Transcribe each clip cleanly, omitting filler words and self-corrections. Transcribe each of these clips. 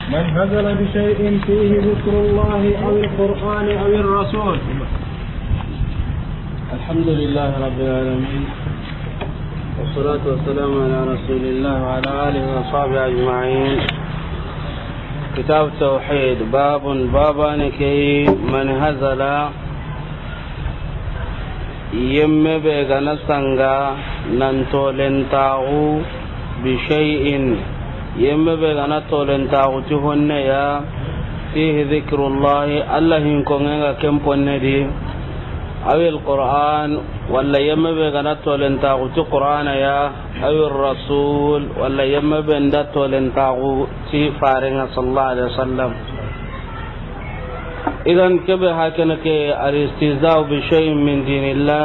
من هزل بشيء فيه ذكر الله أو القرآن أو الرسول. الحمد لله رب العالمين والصلاة والسلام على رسول الله وعلى آله وصحبه أجمعين. كتاب التوحيد بابانكي من هزل يم بيغنا سانغا نانتو لنتاغو بشيء يم بيغنا تولنتاغو تهنيا فيه ذكر الله الله ينكونغا كمبونندي أو القرآن ولا يم بيغنا تولنتاغو تقرآن يا أو الرسول ولا يم بيغنا تولنتاغو تفارنا صلى الله عليه وسلم. إذن كبه هكذا الاستهزاء بشيء من دين الله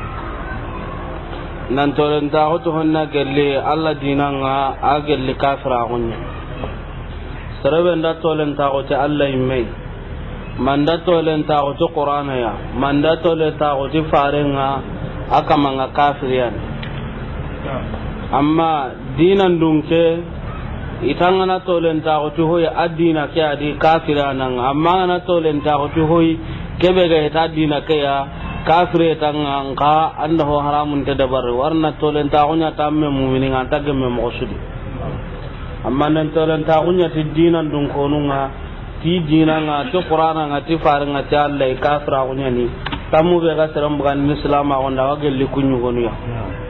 ننتظر تهنا قال لي الله ديننا أقل لي كافر أغنى سربن داتولن تاغوتي الله يمي من داتولن تاغوتي قرآن يا من داتولن تاغوتي فارنها أكما كافرين. أما دينا دونك itangana tolen ta ko hoy adina ke adi kafirana amma na tolen ta ko hoy kebe ga ta adina ke ya kafire tanga ka anda ho haramun te dabar warna tolen ta kunya tamme mu'minin anta ge me mosudi amma nan tolen ta kunya ti dinan dun konunga ti dinanga to qur'ana nga ti faranga ta Allah kafira kunya ni tamu be ga seram bukan islam a onda wage likunyu gonu ya.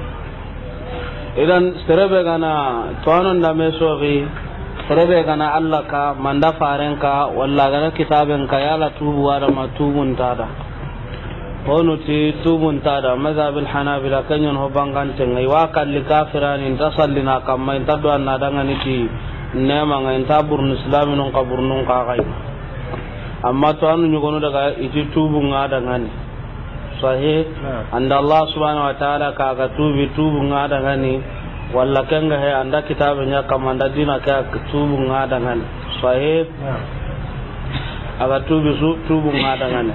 Idan serebe gana tuanon da mesogi serebe gana Allah ka manda faren ka walla gana kitaben ka yala tubu wada matubun tada hono ti tubun tada mazhabil hanabila kanyon ho bangan tengai wa kalli kafiran inta sallina kamma inta do anna dangani ti nema nga inta burnu islamin ka burnun ka kai amma to anu nyugono daga iti tubu ngada ngani sahih anda Allah subhanahu wa ta'ala ka ga tubu ngada ngani walla kanga he anda kitabnya kamanda dina ka tubu ngada ngani sahih aga tubu ngada ngani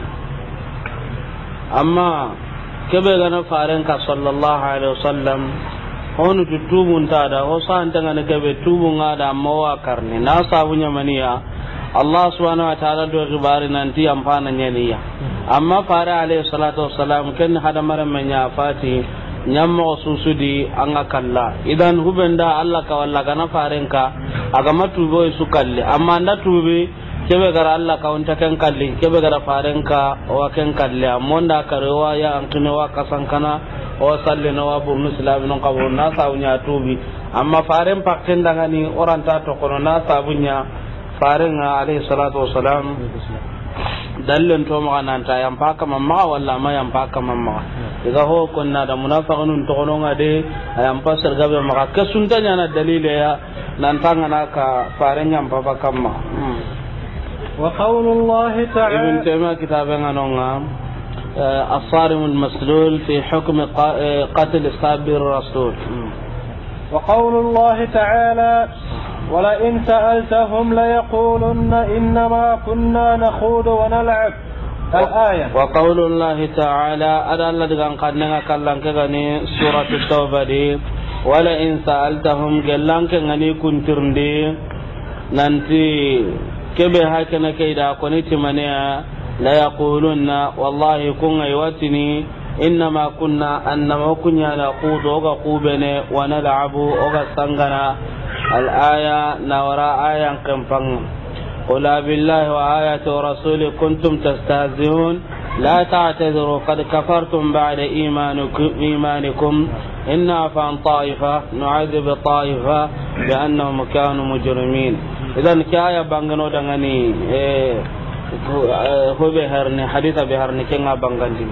amma kebe gana faren ka sallallahu alaihi wasallam honu tubu ntada ho sa antanga kebe tubu ngada amma wa karni na sabunya maniya Allah subhanahu wa ta'ala do gibari nanti ampana nyaniya amma fara alayhi salatu wassalam ken hada maram menya fati nyammo susudi anga kalla idan hubenda Allah ka walla kana farenka aga matubo su kalle amma nda tubi kebe gara Allah ka unta ken kalli kebe gara farenka o ken kalle amonda karewa ya antune wa kasankana o sallina wa bu muslim non kabon na sawnya tubi amma faren pakken dangani oranta to kono na sabunya farenga alayhi salatu wassalam dallen to ma nan ta yam paka mamma walla ma yam paka mamma daga ho konna da munafiqun to gononga de yam pasar gabe maka kasuntanya na dalile ya nan tanga na ka farenga papa kamma wa qawlullahi ta'ala ibn taymiyyah kitaben anonga as-sarim al-maslul fi hukm qatl sabir rasul wa qawlullahi ta'ala ولئن سألتهم ليقولن إنما كنا نخوض ونلعب الآية. وقول الله تعالى أدى الذي قدنا كلام كغني سورة التوبة دي ولئن سألتهم كلام كغني كنترندي ننتي كبه هكذا كيدا كنت منيا ليقولن والله كن أيواتني إنما كنا أنما كنا نخوض وغقوبنا ونلعب وغسنغنا الآية نورا آية كمفن قل بالله وآية ورسوله كنتم تستهزئون لا تعتذروا قد كفرتم بعد إيمانكم إن عفا طائفة نعذب طائفة بأنهم كانوا مجرمين. إذن كآية بانغنو دنغني هو بهرني حديث بهرني كنا بانغني.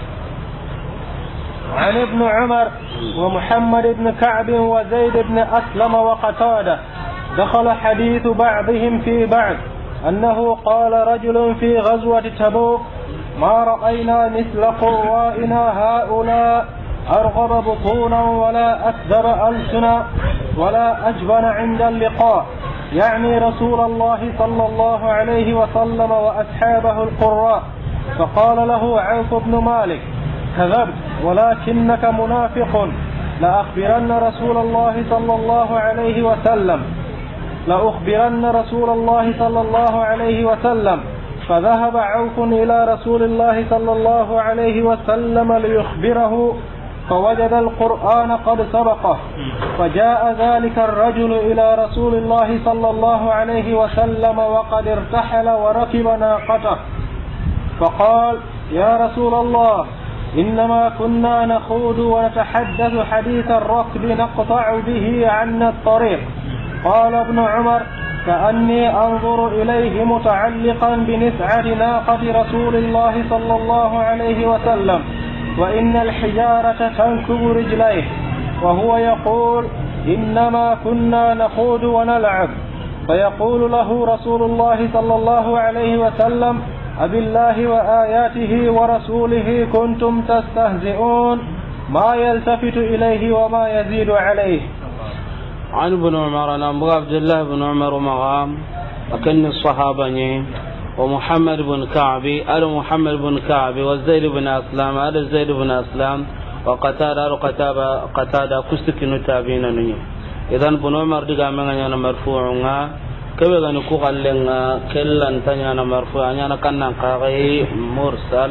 عن ابن عمر ومحمد بن كعب وزيد بن أسلم وقتادة دخل حديث بعضهم في بعض أنه قال رجل في غزوة تبوك ما رأينا مثل قوائنا هؤلاء أرغب بطونا ولا أكثر ألسنا ولا أجبن عند اللقاء يعني رسول الله صلى الله عليه وسلم وأصحابه القراء. فقال له عوف بن مالك كذبت ولكنك منافق لأخبرن رسول الله صلى الله عليه وسلم. لأخبرن رسول الله صلى الله عليه وسلم. فذهب عوف إلى رسول الله صلى الله عليه وسلم ليخبره فوجد القرآن قد سبقه. فجاء ذلك الرجل إلى رسول الله صلى الله عليه وسلم وقد ارتحل وركب ناقته فقال: يا رسول الله، إنما كنا نخوض ونتحدث حديث الركب نقطع به عنا الطريق. قال ابن عمر: كأني أنظر إليه متعلقا بنسعة ناقة رسول الله صلى الله عليه وسلم، وإن الحجارة تنكب رجليه، وهو يقول: إنما كنا نخوض ونلعب. فيقول له رسول الله صلى الله عليه وسلم: أبالله وآياته ورسوله كنتم تستهزئون، ما يلتفت إليه وما يزيد عليه. عن ابن عمر أن أبو عبد الله بن عمر مغام أكن الصحابة ومحمد بن كعب أل محمد بن كعب والزيد بن أسلام أل الزيد بن أسلام وقتادة قتادة كستكن تابين نيو. إذن بن عمر دقا من مرفوعنا كبه غني كو قالنا كلن تنيا مرفوع أنا كنا قاغي مرسل.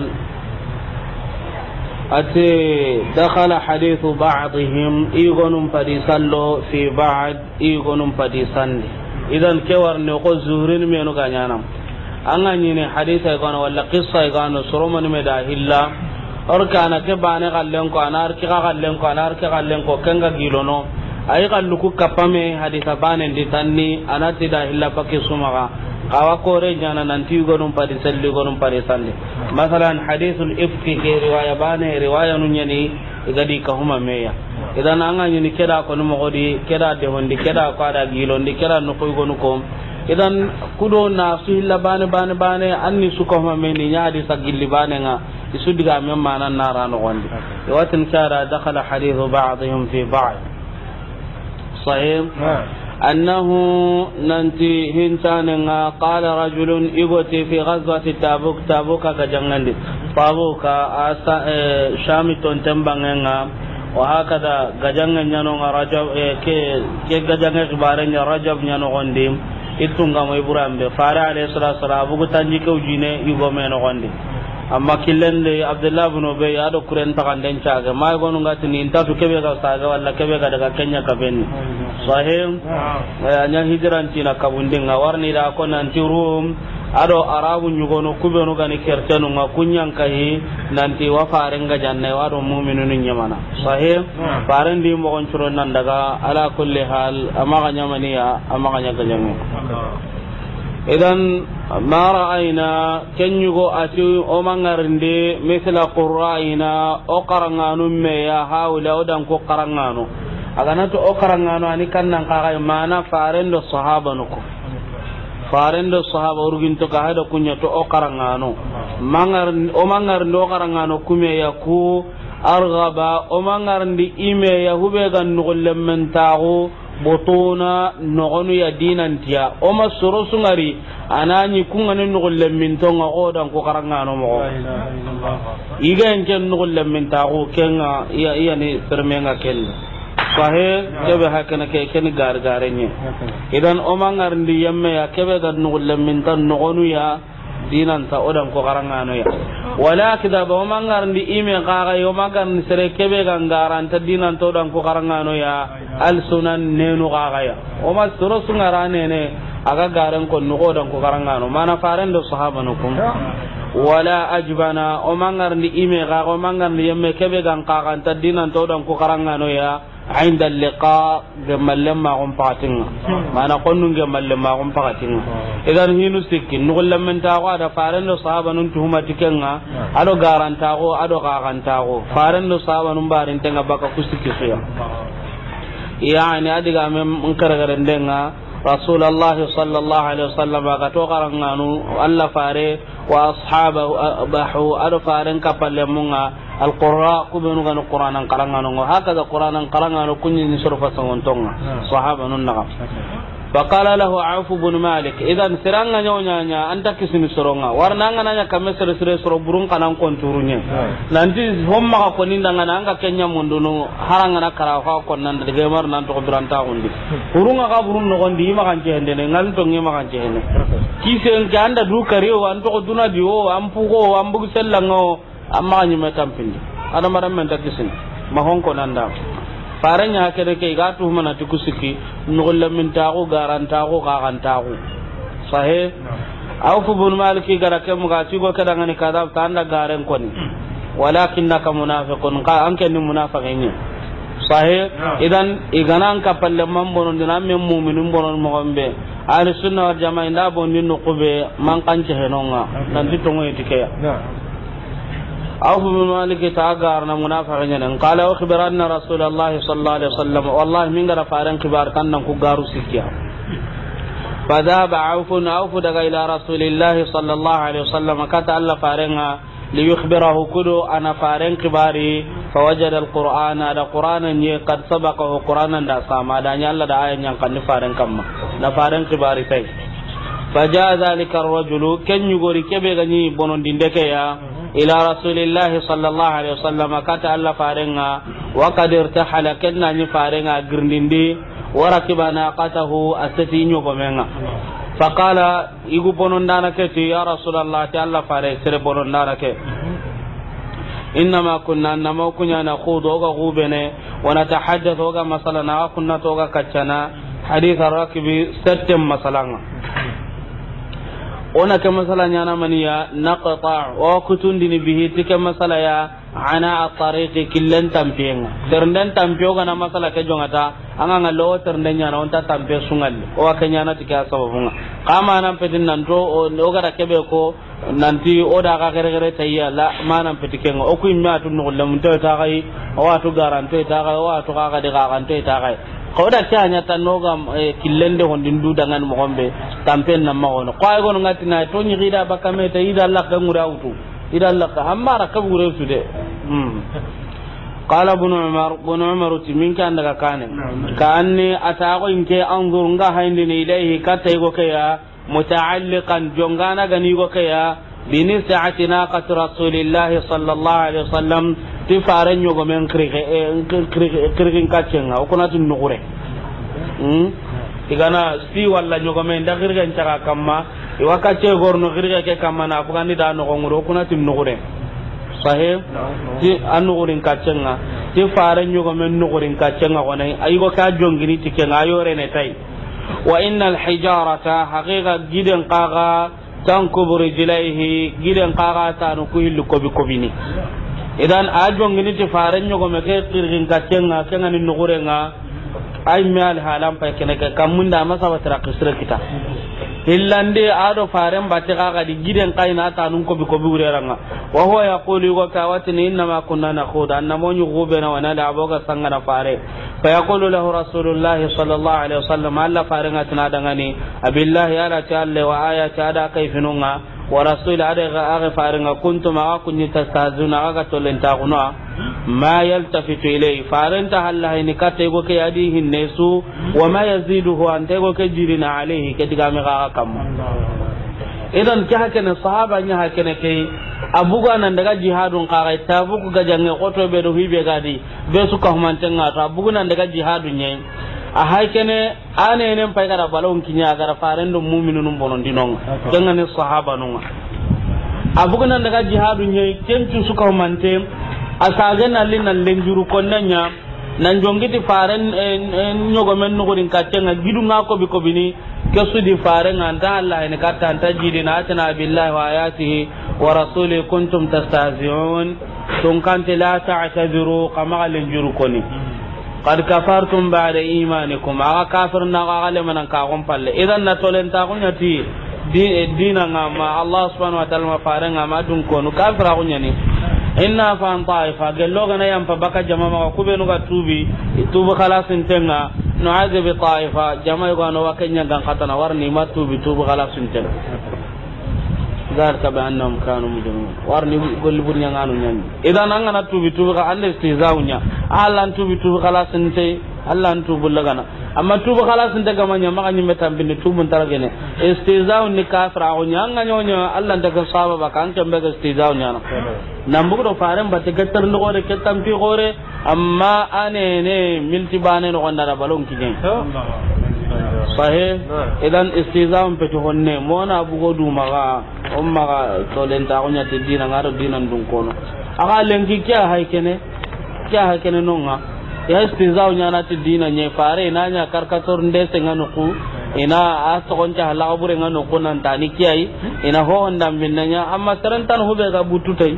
أتي دخل حديث بعضهم إيغونم فديسالو في بعض إيغونم فديساندي. إذن كوار نقول زهرين مينو كانيانام أنا نيني حديث إيغون ولا قصة إيغون سرومان مداهلا أركانا كباني غالنكو أنا أركي غالنكو أنا أركي غالنكو كنغا جيلونو أي غالوكو كبامي حديث بانين دي تاني أنا تداهلا فكي سمغا awa kore jana nanti gonum padi salli gonum padi salli masalan hadithul ifki ke riwaya bane riwaya nunyani igadi ka huma meya idan anga nyini keda ko no mogodi keda de hondi keda ko ada gilondi keda no koy gonu ko idan kudo na suhilla bane anni su ko huma meni nyaadi sagilli bane nga isudiga men manan narano gondi watin kara dakhala hadithu ba'dihim fi ba'd sahih أنه ننتي هنتاننا قال رجل إغوتي في غزوة تابوك كجنغندي تابوك شامي تنتنبغننا وهكذا غجنغن ينوغ رجب كي غجنغ غبارن رجب ينوغ غنديم إتونغ ميبرام بفارع عليه الصلاة والسلام أبوك تنجيكو جيني يغومين غندي amma killen de Abdullah ibn Ubay ado kuren ta kan den caga mai gonu ngati ni intatu kebe ga saga walla kebe ga daga Kenya ka benni sahih anya hijran tina kabundin ga warni da ko nan tirum ado arabu nyugono kubenu ga ni kertenu nga kunyan kai nanti wa faren ga janna wado mu'minun nyamana sahih faren di mo gon churon nan daga ala kulli hal ama ga nyamaniya ama ga nyaga jangu idan ma ra'ayna kenyugo ati o mangarinde misla qurra'ina o qaranganu me ya hawla odan ko qaranganu agana to o qaranganu ani kannan kaga mana farendo sahaba nuko farendo sahaba urgin to ka hada kunya to o qaranganu mangarinde o qaranganu kume ya ku argaba o mangarinde ime ya hube gan nugullem mentago botona nogonu ya dinantiya o masoro sungari anani kungani nugullem min tonga odan ko karangano mo igen ken nugullem min tago kenga iya ni termenga kel sahe kebe hakana ke ken gargarenye idan o mangar ndi yemme ya kebe ga nugullem min tan nogonu ya dinan ta odan ko karangano ya wala kida ba o mangar ndi ime gaga yo mangar ni sere kebe ga garanta dinan to odan ko karangano ya al sunan nenu gaga ya o ma soro sungarane ne aga garan ko no odan ko karangano mana faran do sahaba no kum wala ajbana o mangar ndi ime gaga o mangar ndi yemme kebe ga garanta dinan to odan ko karangano ya عند اللقاء جمال ما قم فاتنا ما نقول جمال ما قم فاتنا إذا هي نسكين نقول لما نتاقو هذا فارن الصحابة ننتهما تكنا أدو غاران تاقو أدو غاران تاقو فارن الصحابة نمبارين تنغا بكا كسكي سويا يعني أدقى من كرغرين دنغا رسول الله صلى الله عليه وسلم وقتو غرانغانو ألا فاري وأصحابه بحو أدو فارن كفل يمونغا القراء كبنو غنو قرآن قرانغانو هكذا قرآن قرانغانو كني نصرف سنغنتونغا صحابة ننغا فقال له عوف بن مالك اذا سرanga nyonya anta kisini soronga warna ngana kame sere soro burung kanan konturunye nanti homma ka koninda ngana anga kenya munduno haranga na kara ka konnan de gemar nan to duranta undi burunga ka burun no gondi ma kan jende ne ngal to ngema kan jende kisen ke anda du kariyo an to duna diwo ampu go ambu sellango amma nyi metampindi ada maram men takisin ma honko nanda faranya kene ke ga tu mana tikusiki nugulla min taqu garantaqu qaqantaqu sahih Auf ibn Malik gara ke muga ci go kada ngani kada tanda garen koni walakinnaka munafiqun ka anke ni munafiqin sahih idan iganan ka palle mambonon dinan men mu'minun bonon mo gombe ahli sunna wal jamaa inda bonin no kube man kanche henonga nan ditongo etikeya عوف بن مالك تاغارنا منافقين قال اخبرنا رسول الله صلى الله عليه وسلم والله من غير فارن كبار كان كو غارو سكيا فذهب عوف دغ الى رسول الله صلى الله عليه وسلم كتا الله فارنها ليخبره كدو انا فارن كباري فوجد القران هذا قرانا قد سبقه قرانا دا سما دا الله دا ايان yang kan faren kamma na faren kibari tay فجاء ذلك الرجل كن يغوري كبه غني بونون دindeke ya إلى رسول الله صلى الله عليه وسلم كتا الله فارنها وقد ارتحل كنا نفارنها غرندي وركب ناقته أستين يوغمنا فقال يغبون دانك يا رسول الله تعالى فارن سربون دانك إنما كنا نما كنا نخوض وغوبنا ونتحدث وغا مثلا وكنا توغا كتشنا حديث الراكب ستم مثلا ona ke masala nyana maniya naqta wa kutundini bihi tike masala ya ana at-tariqi killan tampenga ternden tampio kana masala ke jongata anga ngalo ternden nyana onta tampe sungal o akanya na tike asabunga kama nan pedin nan do o gara kebe ko nanti oda ka gere tayya la manan petikenga o ku imma tun no lam to ta kai o atu garanto ta kai o atu ka de ka kan to ta kai ko da kanya tan no gam killende hondin du dangan mo gombe tampen na magono ko ay gono ngati na to nyi gida bakame ta ida Allah ka ngura utu ida Allah ka amara ka gure su de qala ibn umar timin kan daga kane kanni atago inke anzur nga hayndi ni ilayhi katai go kaya muta'alliqan jongana gani go kaya bini sa'ati naqat rasulillahi sallallahu alaihi wasallam ti fare nyogo men kirigin kaccenga o kuna tin nugure igana si walla nyogo men da kirigin caka kamma i wakacce gorno kirige ke kamma na afgani da no ngoro kuna tin nugure sahib ti anugurin kaccenga ti fare nyogo men nugurin kaccenga wonai ayigo ka jongini tikenga ayore ne tai wa innal hijarata haqiqa gidan qaga tankubu rijlaihi gidan qaga tanu ku hillu kobi kobini idan ajon ngini ti faran nyogo me ke kirgin kaccenga kenga ni nugurenga ay mal halam pa kene ka kamunda masa watra kisra kita hillande ado faran batte kaga di giden kaina ta nun ko bi ureranga wa huwa yaqulu wa kawatini inna ma kunna nakhuda anna monyu gubena wa nala aboga sangana fare fa yaqulu lahu rasulullah sallallahu alaihi wasallam alla farenga tunadangani abillahi ala ta'ala wa ayati ada kayfinunga wa rasul ada ga farenga kuntum kunni tastazuna aga tolenta kunwa ma yaltafitu ilay farenta halla ni kate go ke yadi hinnesu wa ma yaziduhu ante go ke jirina alayhi ke diga me ga kam idan ke hakene sahaba nya hakene ke abuga nan daga jihadun qarai tabuku ga jange qoto be do hibe gadi be su ka humantenga ta abuga nan daga jihadun nyai a hakene ane nen pay gara balon kinya gara farendo mu'minun bonon dinon dangane sahaba nunga abuga nan daga jihadun nyai kencu su ka humante asaga nalin nan lenjuru konnanya nan jongiti faren nyogo men nugurin kaccenga gidunga ko bi ko bini kesu di faren anta Allah ne katta anta jidina atana billahi wa ayatihi wa rasuli kuntum tastahzi'un tun kanti la ta'tadiru kama lenjuru koni qad kafartum ba'da imanikum aga kafirna aga lemanan ka gon palle idan na tolen ta kunyati dina ngama Allah subhanahu wa ta'ala faren ngama dun ko no kafira kunyani inna fa an ta'ifa gello gana yam fa baka jama'a ko be no ga tubi khalasin tenga no azab ta'ifa jama'a go no wakanya gan katana warni matubi tubu khalasin tenga ذلك بأنهم كانوا مجرمين وارني قل بني nganu nyen idan an ngana tubi ka ande istizaunya Allah tubi khalas nte Allah tubi lagana amma tubi khalas nte gamanya maka nyimme tambini tubun taragene istizau ni kafra onya nganyonya Allah daga sababa kan kembe istizaunya na nambugo faran batte gattar no gore ketam pi gore amma ane ne milti bane no gonda balon kigen sahih idan istizam pe to honne mona bugo du maga umma to len ta onya te dina ngaro dinan dun kono aga lengi kya hay kene nonga ya istizam nya na te dina nye fare na nya karkator ndese ngano ku ina aso gonja hala bure ngano ko nan tani kiyai ina ho ndam binnanya amma tarantan hube ga bututai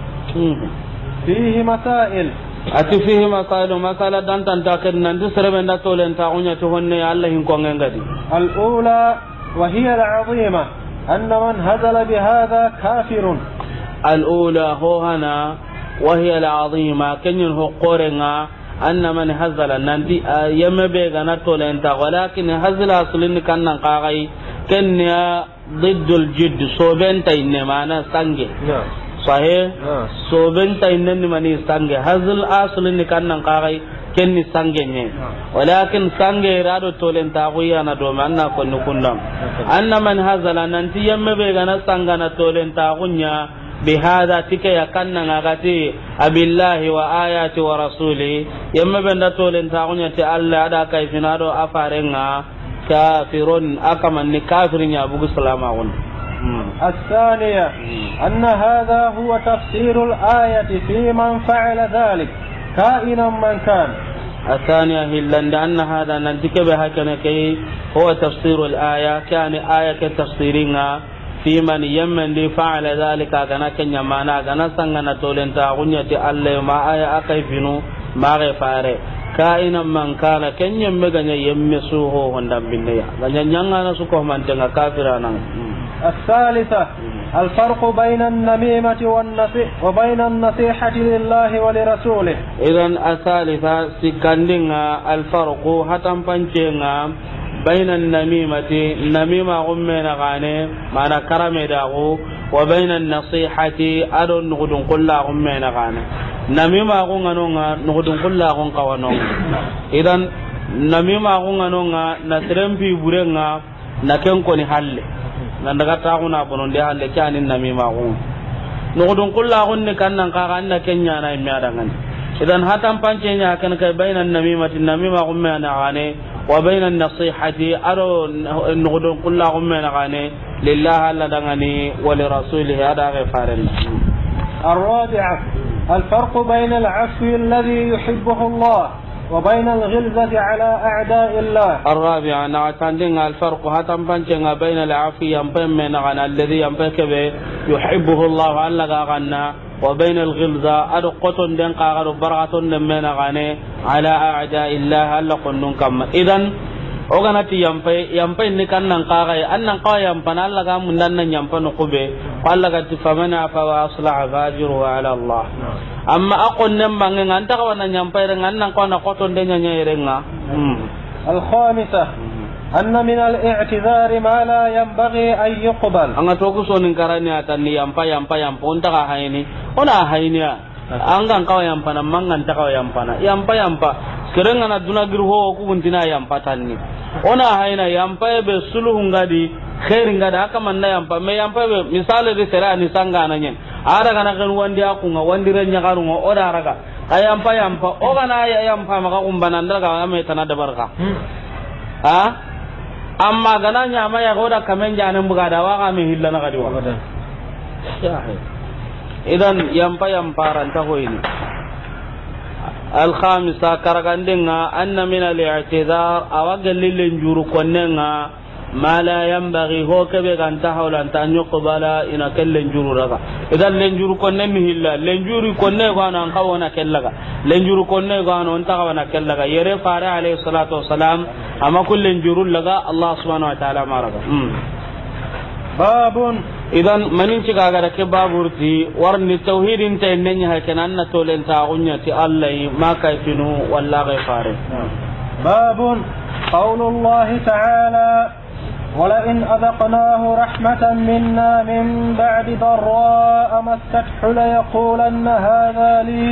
fihi masail ati fihi masailu masala dan tan ta ken nan du serebe nda to len ta onya to honne Allah hin ko ngadi al ula wa hiya al azima anna man hadala bi hadha kafirun al ula ho hana wa hiya al azima kenyin ho qorenga anna man hazala nanti yemme be gana to len ta walakin hazala aslin kannan qagai kenya diddul jidd so benta inne mana sange sahih so benta inne mani sange hazal aslin kannan qagai kenni sange nye walakin sange rado to len ta goyana do manna ko nukundam anna man hazala nanti yemme be gana sangana to len ta gunya بهذا تك يكن غاتي أبالله وآيات ورسوله يما بندتول انتاغنية الله أدا كيفنا دو أفارنا كافرون أكمن كافرين يا أبو السلام الثانية أن هذا هو تفسير الآية في من فعل ذلك كائنا من كان الثانية هي أن هذا ننتك بها كنكي هو تفسير الآية كان آية كتفسيرنا في من يمن دي فعل ذلك كان كنيا مانا كان سانغنا تولنتا غنيتي الله ما اي اكيفنو ما غفاره كائنا من كان كنيا مغنيا يمسوه هندم بنيا غنيا نيانا سوكو مانتنا كافرانا الثالثة الفرق بين النميمة وبين النصيحة لله ولرسوله اذا الثالثة سكندنا الفرق هتم بانچينا بين النميمة النميمة غمنا غاني معنا كرمي داغو وبين النصيحة أدون نغدون كلا غمنا غاني نميمة غنغنونغا نغدون كلا غنقوانونغ إذن نميمة غنغنونغا نسرم في برنغا نكن كوني حل نندغا تاغونا بنون دي حل كان النميمة غنغ نغدون كلا غنغ كان ننقاقا نكن يانا يميادغن إذن هاتم پانچينيا كان كي بين النميمة النميمة غمنا غاني وبين النصيحة أرو نغدون كل غمنا غاني لله ألا دغني ولرسوله هذا غفار الله. الرابعة الفرق بين العفو الذي يحبه الله وبين الغلظة على أعداء الله. الرابعة نعتندن الفرق هتم بنجنا بين العفو ينبم من غنى الذي ينبك به يحبه الله ألا غنى وبين الغلظة أدقة دين قاغر برغة من غني على أعداء الله ألا قنن كما إذن oganati yampai ni kannan qaga annan qawa yampana alla ga mun nan yampano kube alla ga tifamana fa wa asla fajiru ala Allah amma akon nem bangen anta ka wannan yampai ren annan ko na koton de nya renga al khamisah anna min al i'tizar ma la yanbaghi an yuqbal anga to ko sonin karani atani yampa onta ka hayni ona hayniya angan qawa yampana mangan ta qawa yampa kerenga na dunagir ho ku buntina yampa tanni ona hayna yampa be suluhu ngadi khair ngada aka manna yampa me yampa be misale de sera ni sanga nanyen ara kana kan wandi aku nga wandi renya karungo ora raga yampa o kana yampa maka kumbana ndaga ame tanada barka ha amma gana nya ma ya goda kamen janan buga da waka me hillana gadi wa idan yampa ranta hoyini الخامسة كرغندنا أن من الاعتذار أوجل للنجور كوننا ما لا ينبغي هو كبير أن تحول أن يقبل إن كل لنجور رغا إذا لنجور كوننا مهلا لنجور كوننا غانا نقوانا كلغا لنجور كوننا غانا نتقوانا كلغا يري فارع عليه الصلاة والسلام أما كل لنجور لغا الله سبحانه وتعالى ما رغا باب idan manin ci gaga da ke baburti warni tauhidin ta nenya hakan na tolen ta gunya ti Allah ma kaifinu wallahi fare babun qaulullah ta'ala ولئن أذقناه رحمة منا من بعد ضراء مسته ليقولن هذا لي.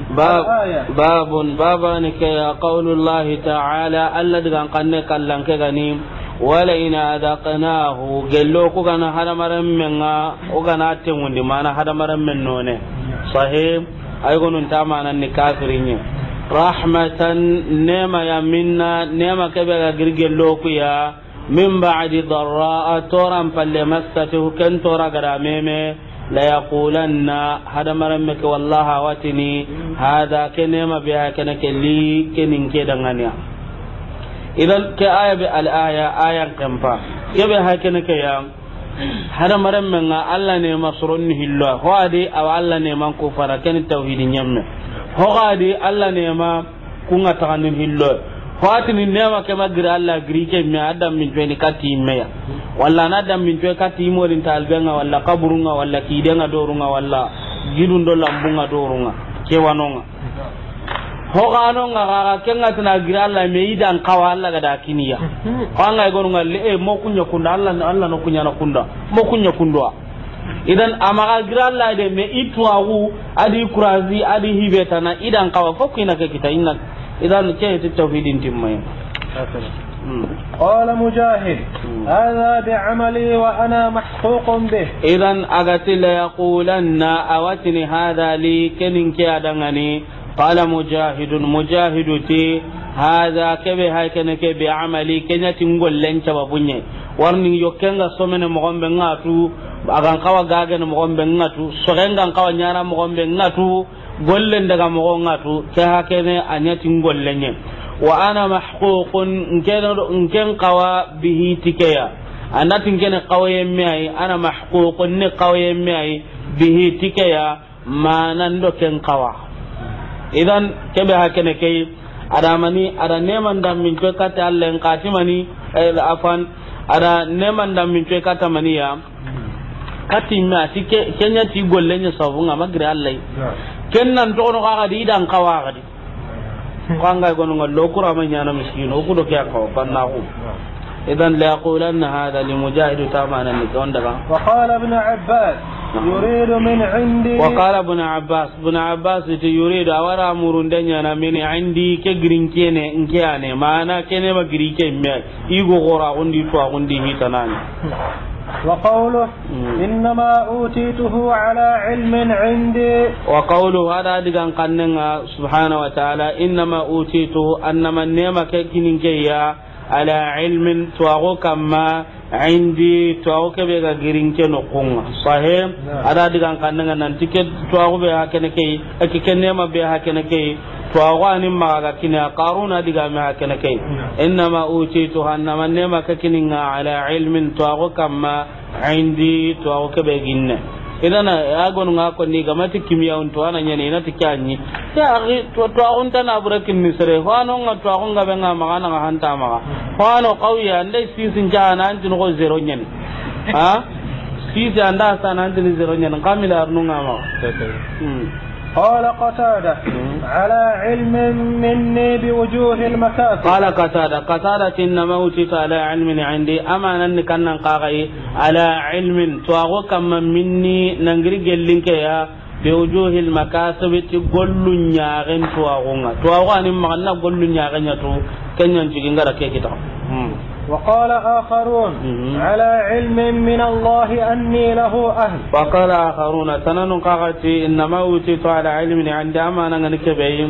بابانك يا قول الله تعالى الذي قنك لنك غنيم ولئن أذقناه قلوك كان هذا مرم منا وكان أتمون دي مانا هذا مرم من نونه صحيح أيقون انتامان النكافرين رحمة نعمة يا منا نعمة كبيرة قلوك يا من بعد ضراء تورا فلمسته كن تورا قراميمه لا يقولن هذا مرمك والله واتني هذا كنما بها كنك لي كنين كدغانيا اذا كآية بالآية آية كمفا يبها كنك يا هذا مرمنا الله نعم سرنه الله هو دي او الله نعم كفر كن التوحيد نيمه هو دي الله نعم كنا تغنه الله fatini nema kama gira Allah giri ke mi adam min jweni kati meya walla na adam min jweni kati mo din talbenga walla kaburunga walla kidenga dorunga walla gidundo lambunga dorunga ke wanonga ho ganonga ga kenga tana gira Allah me idan kawa Allah ga dakiniya anga gonunga le mo kunya kunda Allah no kunya na kunda mo kunya kundwa idan amaga gira Allah de me itwagu adi kurazi adi hibetana idan kawa fokina ke kita inna إذا كيف التوحيد تمين قال مجاهد هذا بعملي وأنا محقوق به إذا أقتل يقولن أوتني هذا لي كنن كيادغني قال مجاهد تي هذا كبه هاي كنك بعملي كنت نقول لن تبابني warning yokenga somene mogombe ngatu agan kawa gaga no mogombe ngatu sorenga kawa nyara mogombe ngatu gollen daga mogo ngatu ke hakene anyati ngollenye wa ana mahququn nken qawa bihi tikeya anati ngene qawaye mai ana mahququn ne qawaye mai bihi tikeya manando ken qawa idan kebe hakene kay adamani ada neman dam min ko kata Allah en katimani afan ada neman dam min ko kata maniya katimma tike kenya ti gollenye sabunga magre Allah kennan to no ga di dan kawa ga di kanga gonu ngallo kura ma nyana miskino ko do kya ko banna ko idan la yaqulanna hada li mujahid tamana ni don daga wa qala ibn abbas يريد من عندي وقال ابن عباس يريد awara murundanya na min indi ke grinkene nkiane mana kene ma grike me igo gora undi to undi hitanani وقوله إنما أوتيته على علم عندي وقوله هذا دقان قننا سبحانه وتعالى إنما أوتيته أنما النعمة كينكيا على علم تواغو كما عندي تواغو كبيرا غيرينكي نقونا صحيح هذا دقان قننا ننتكي تواغو بها كنكي أكي النعمة بها كنكي توغاني ما كنا قارون دغا ما كنا كاي انما اوتيتها انما نما ككننا على علم توغ كما عندي توغ كبيغين idan agon nga ko ni gamati kimya on to ananya ni nati kyanyi ya ari to on tan aburakin ni sere hoano nga to on ga benga magana nga hanta maga hoano qawiya ndai sisin jana antin ko zero nyen ha sisi anda sana antin zero nyen kamila arnu nga ma قال قتادة على علم مني بوجوه المكاسب قال قتادة إنما أوتيت على علم عندي أما أنك أن قاغي على علم تواغو كما مني ننجري جلنك يا بوجوه المكاسب تقول نياغن تواغو أن مغنى قول نياغن يتو كن ينجيغن غير كيكتا وقال آخرون على علم من الله أني له أهل وقال آخرون سنن قاغتي إنما أوتيت على علم عندي أما ننكبين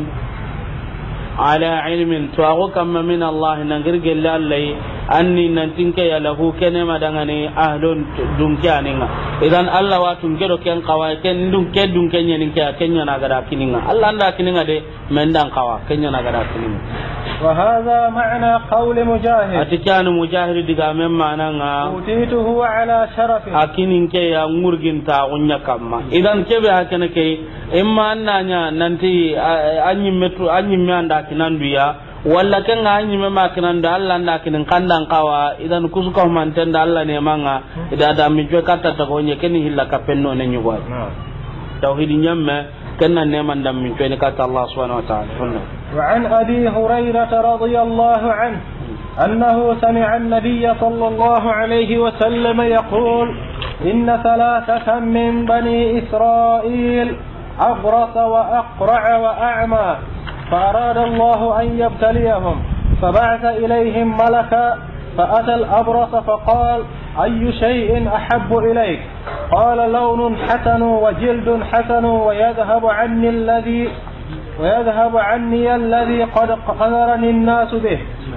على علم تواغو كما من الله ننجر جل الله أني ننتنك له كنما دغني أهل دنكانينا إذن الله واتنكرو كن قوا كن دنك نينكا كنيا نغدا كينينا الله ندا كينينا دي من دان قوا كنيا نغدا كينينا وهذا معنى قول مجاهد أتكان مجاهد دقا من معنى أوتيته على شرف أكينين كي ينغرغن تاغنيا كما إذن كيف هكذا كي إما أننا ننتي أني مياندا كنان بيا ولا كان أني مما كنان دا الله ندا كنان كندان قوا إذن كسوكو مانتن دا الله نيمانا إذا دا مجوة كاتا تغنيا كني هلا كپنو ننيوغوي توحيد نيما كنا نيمان دا مجوة كاتا الله سبحانه وتعالى وعن أبي هريرة رضي الله عنه أنه سمع النبي صلى الله عليه وسلم يقول: إن ثلاثة من بني إسرائيل أبرص وأقرع وأعمى، فأراد الله أن يبتليهم فبعث إليهم ملكا، فأتى الأبرص فقال: أي شيء أحب إليك؟ قال: لون حسن وجلد حسن ويذهب عني الذي قد قدرني الناس به.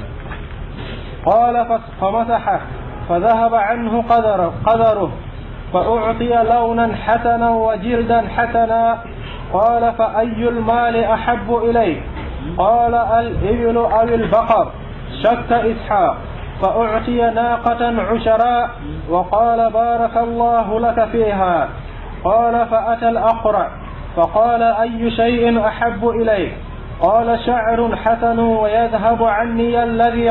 قال: فمسحه فذهب عنه قدره، فأعطي لونا حسنا وجلدا حسنا. قال: فأي المال أحب إليك؟ قال: الإبل أو البقر. شك إسحاق، فأعطي ناقة عشراء، وقال: بارك الله لك فيها. قال: فأتى الأقرع فقال: أي شيء أحب إليك؟ قال: شعر حسن ويذهب عني الذي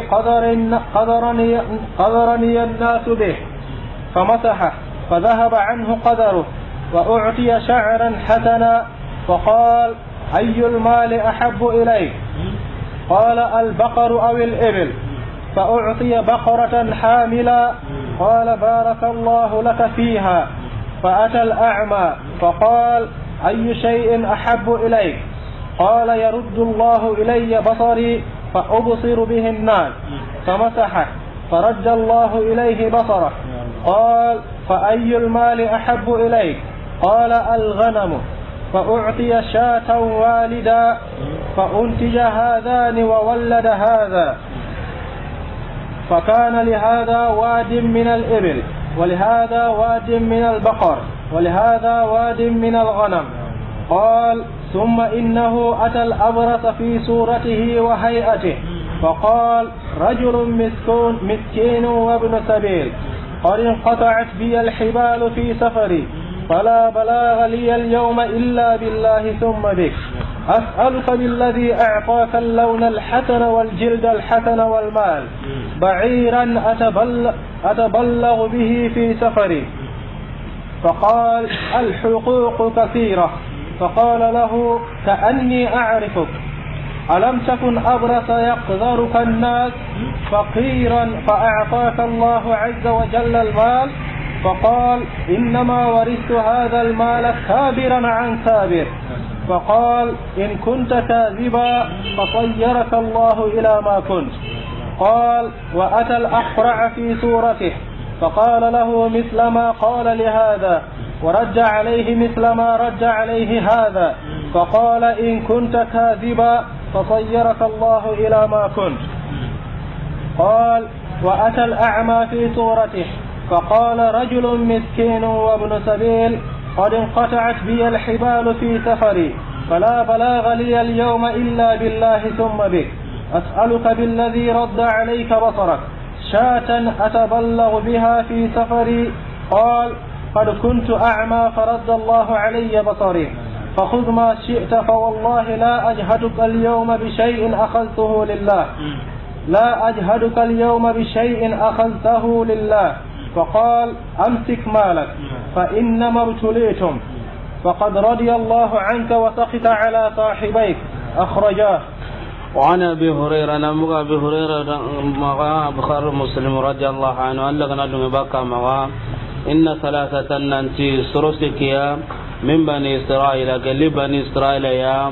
قدرني الناس به. فمسحه فذهب عنه قدره، وأعطي شعرا حسنا، فقال: أي المال أحب إليك؟ قال: البقر أو الإبل. فأعطي بقرة حاملا، قال: بارك الله لك فيها. فأتى الأعمى فقال: أي شيء أحب إليك؟ قال: يرد الله إلي بصري فأبصر به الناس. فمسحه فرد الله إليه بصره. قال: فأي المال أحب إليك؟ قال: الغنم. فأعطي شاة والدا، فأنتج هذان وولد هذا، فكان لهذا واد من الإبل، ولهذا واد من البقر، ولهذا واد من الغنم. قال: ثم إنه أتى الأبرص في صورته وهيئته، فقال: رجل مسكين وابن سبيل، قد انقطعت بي الحبال في سفري، فلا بلاغ لي اليوم إلا بالله ثم بك. أسألك بالذي أعطاك اللون الحسن والجلد الحسن والمال بعيرا أتبلغ به في سفري. فقال: الحقوق كثيرة. فقال له: كأني أعرفك، ألم تكن أبرص يقذرك الناس فقيرا فأعطاك الله عز وجل المال؟ فقال: إنما ورثت هذا المال كابرا عن كابر. فقال: إن كنت كاذبا فصيرك الله إلى ما كنت. قال: وأتى الأقرع في صورته، فقال له مثل ما قال لهذا، ورد عليه مثل ما رد عليه هذا. فقال: إن كنت كاذبا فصيرك الله إلى ما كنت. قال: وأتى الأعمى في صورته، فقال: رجل مسكين وابن سبيل، قد انقطعت بي الحبال في سفري، فلا بلاغ لي اليوم إلا بالله ثم بك. أسألك بالذي رد عليك بصرك شاة أتبلغ بها في سفري. قال: قد كنت أعمى فرد الله علي بصري، فخذ ما شئت، فوالله لا أجهدك اليوم بشيء أخذته لله، لا أجهدك اليوم بشيء أخذته لله. فقال: أمسك مالك فإنما ابتليتم، فقد رضي الله عنك وسخط على صاحبيك. أخرجاه. وعن أبي هريرة نمغى أبي هريرة مغى بخار مسلم رضي الله عنه أن لغنا دمباك مغى إن ثلاثة ننتي سرسكيا من بني إسرائيل، قال بني إسرائيل يا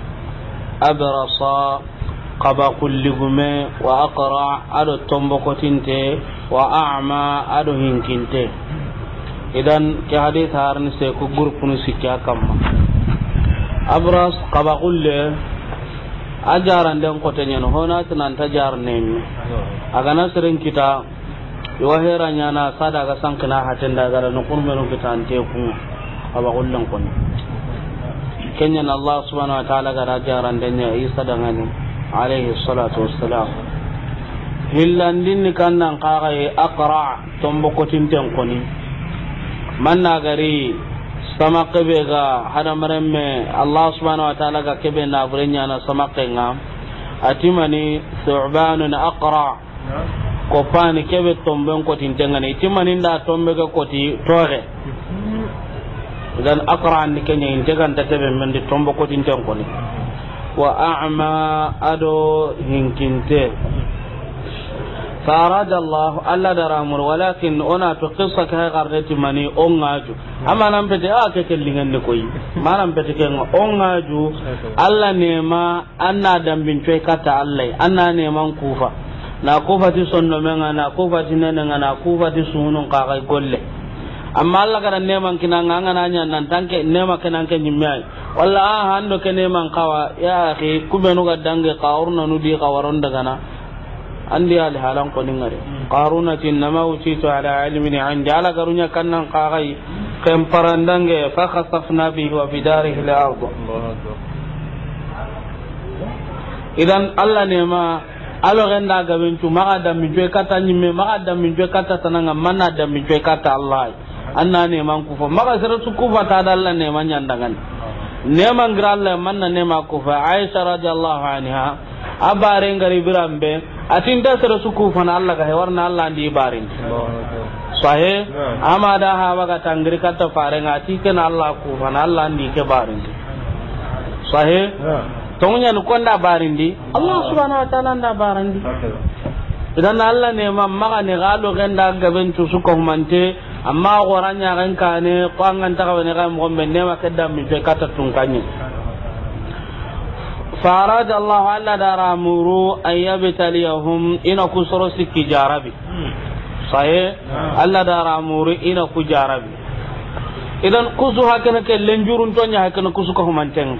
أبرصا قبا كل غمي، وأقرع أدو التنبقتنتي، وأعمى أدو هنكنتي. إذن كحديث هارن سيكو غرب نسكيا كما أبرص قبا كل ajaran den kotenyen hona tanan tajar nemi aga nasrin kita yo heranya na sada ga sankana hatin da gara no kurme no kita ante ku aba kullan kon kenyan Allah subhanahu wa ta'ala ga ajaran den ya isa dangani alayhi salatu wassalam hillandin kannan qaga aqra tombo kotin ten koni manna gari sama kebe ga hada maremme Allah subhanahu wa ta'ala ga kebe na burenya na sama kenga atimani su'banun aqra ko pani kebe tomben ko tintengane timani nda tombe ga koti tore dan aqra ni kenya integan ta kebe men di tombo ko tinten ko ni wa a'ma ado hinkinte فأراد الله ألا درامر ولكن أنا في قصة كهي غرتي مني أنغاجو أما نمبتي كلين نكوي ما نمبتي كلين أنغاجو ألا نيما أنا دمبين شوي كتا الله أنا نيما كوفا na kufati sonno menga na kufati nenenga na kufati sunun kakai golle amma Allah kada neman kina nganga nanya nan tanke nema kenan ke nyimmai walla hando ke neman kawa ya akhi kubenu ga dange qaurna nudi qawaron daga na andi al halan ko ningare qaruna tinma utitu ala ilmin indi ala garunya kannan qagai kem parandange fa khasafna bihi wa bidarihi al-ardh idan Allah nema alo genda gabentu maga da mi joy kata nyimme maga da mi joy kata tananga manna da mi joy kata Allah anna ne man kufa maga sira su kufa ta da Allah ne man yandangan ne man gra Allah manna ne ma kufa Aisha radhiyallahu anha abare ngari birambe atinda sira su kufa na Allah ga hewarna Allah ndi barin sahe amada ha waga tangri kata farenga tiken Allah kufa na Allah ndi ke barin sahe tonya nu konda barindi Allah subhanahu wa ta'ala nda barindi idan Allah ne mamma ne galo ganda gaben tu su ko mante amma goranya ran kane kwangan ta kawne ga mo men ne makadda mi fe kata tun kanye farad Allah alla daramuru ayyabtaliyahum ina kusoro sikki jarabi sahe alla daramuru ina ku jarabi idan kusu hakana ke lenjurun tonya hakana kusu ko manten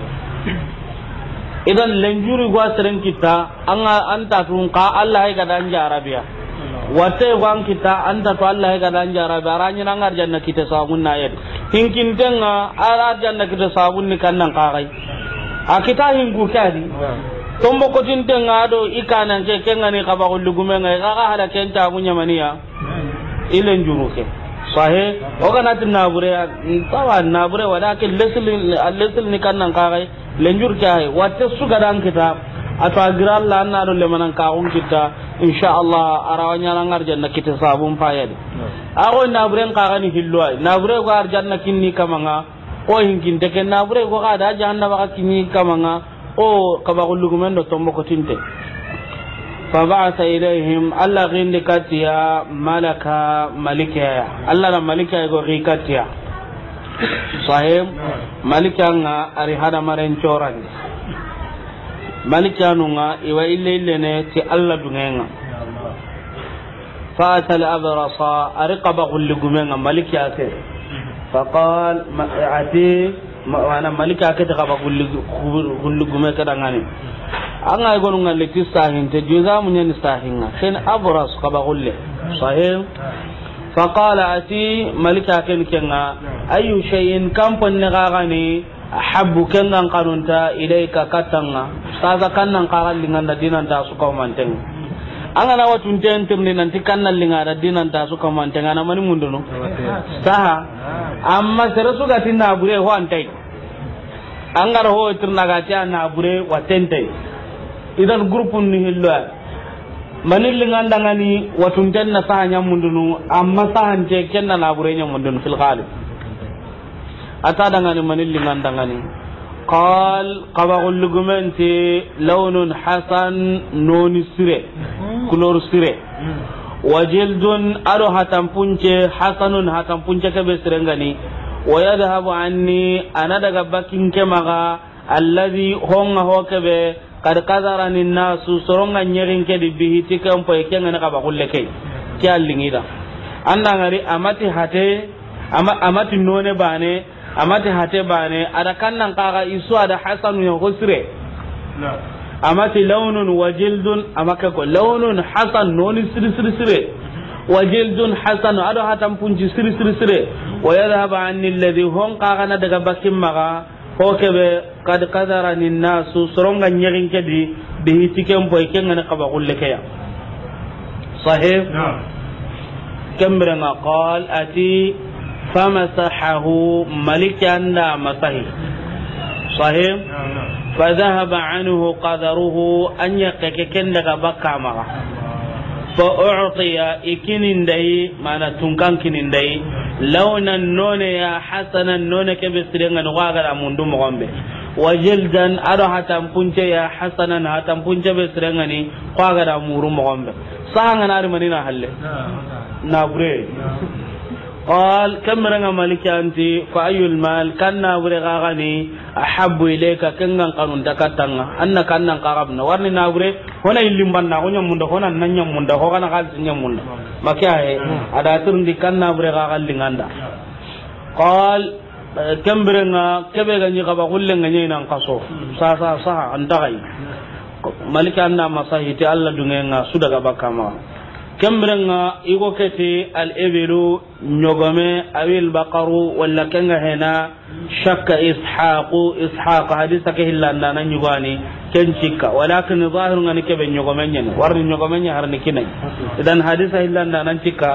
idan lenjuri gwa seren kita anta tun ka Allah ya gadan jarabiya wate gwan kita anta to Allah ya gadan jarabiya ranya nan arjanna kita sabun na yad hinkin tenga ara arjanna kita sabun ni kannan kai akita hingu kadi tombo ko tin tenga do ikanan ke kenga ni kaba ko lugume ngai ka hala kenta munya maniya ilen juruke sahe ogana tin nabure tawan nabure walakin lesil ni kannan kai lenjur kai watte suga dan kita ato agira Allah na do le manan ka on kita insha Allah arawanya nan arjanna kita sabun payade ago na buren ka gani hilwa na bure ko arjanna kinni kamanga o hinkin de ken na bure ko ka da janna baka kinni kamanga o kaba gullugo men do tombo ko tinte fa ba'atha ilaihim alla ghindikatiya malaka malika alla na malika go rikatiya sahib malikanga ari hada maren coran malikanu iwa ille ne ti alla dungenga fa atal abrasa arqaba gulgumenga malika ke faqal ati ana malika ke ta qaba gulgume kadangani anga gonu ngalle ti sahin te juza munya ni sahinga ken abras qaba gulle sahib فقال أتي ملكا كنكنا أي شيء كم فنغاني أحب كنن قانونتا إليك كتنا ساذا كنن قارن لنا دينا تاسوكا مانتين أنا لو تنتين تمني ننتي كنن لنا دينا تاسوكا مانتين أنا ماني مندونو سها أما سرسوكا تنا أبوري هو أنتي أنغار هو ترنغاتي أنا أبوري واتنتي إذا الجروب نهيلوا manilli ngandangani watunten na sahanya mundunu amma sahanje kenna na burenya mundunu fil ghalib ata dangani manilli ngandangani qal qabagul lugumenti lawnun hasan noni sire kulor sire wajildun aro hatam punce hasanun hatam punce ke be sirengani wa yadhhabu anni ana daga bakin ke maga alladhi honga hokebe kad qadarani nasu soronga nyerin ke di bihiti kam po ekenga na kaba kulle kai ki allingida anda ngari amati hate amati none bane amati hate bane ada kannan kaga isu ada hasanu ya husre amati lawnun wajildun amaka ko lawnun hasan noni sire wajildun hasan ado hatam punji sire wa yadhhabu anni alladhi hum kaga na daga bakim maga hokebe kad qadarani nasu soronga nyerin kedi bihiti kem boy kenga qaba gulle kaya sahih kamra ma qal ati famasahahu malikan la masahi sahih fa dhahaba anhu qadaruhu an yakeken daga bakama fa u'tiya ikinin dai mana tungkan kinin dai launan none ya hasanan none ke besirenga no waga mundu mo gombe wajildan ado hatam punce ya hasanan hatam punce be sirengani qaga da muru mo gombe sanga nari manina halle na bure قال كم رنا مالك أنت فأي المال كان نابري غاني أحب إليك كنغان قانون دكتنا أنك أنن قربنا ورني نابري هنا اللي مبنا هنا منده هنا ننيم منده هنا قال ننيم منده ما كيه ada turun di kan nabure غال لينغاندا قال كم رنا كبه غني غبا كلن غني نان قصو سا أنتغي مالك أننا مساهيتي الله دعينا سودا غبا كما kembrenga igo kete al ebilu nyogome awil baqaru wala kenga hena shakka ishaq hadisa ke hillanda nan nyugani kencika walakin zahir ngani kebe nyogome nyen warni nyogome nya harni kinai idan hadisa hillanda nan cika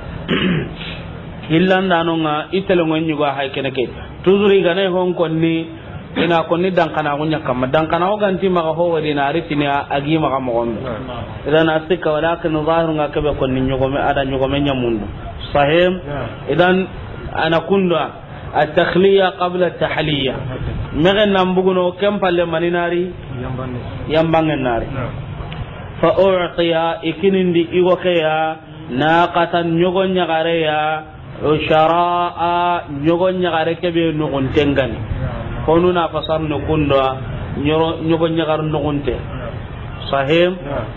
hillanda no nga itelo ngon nyuga hay kenake tuzuri gane hon konni ina konni dankana gunya kam dankana o ganti maga ho wadi na ritini agi maga mo gombe idan asika walakin zahiru nga kebe konni nyugome ada nyugome nyamundu sahim idan ana kunda at-takhliya qabla at-tahliya megen nambugo kem palle maninari yambangen nari fa u'tiya ikinindi igo kaya naqatan nyugonya gareya ushara nyugonya gare kebe nugun tengani konuna fasar no kunda nyugo nyagar no gunte sahim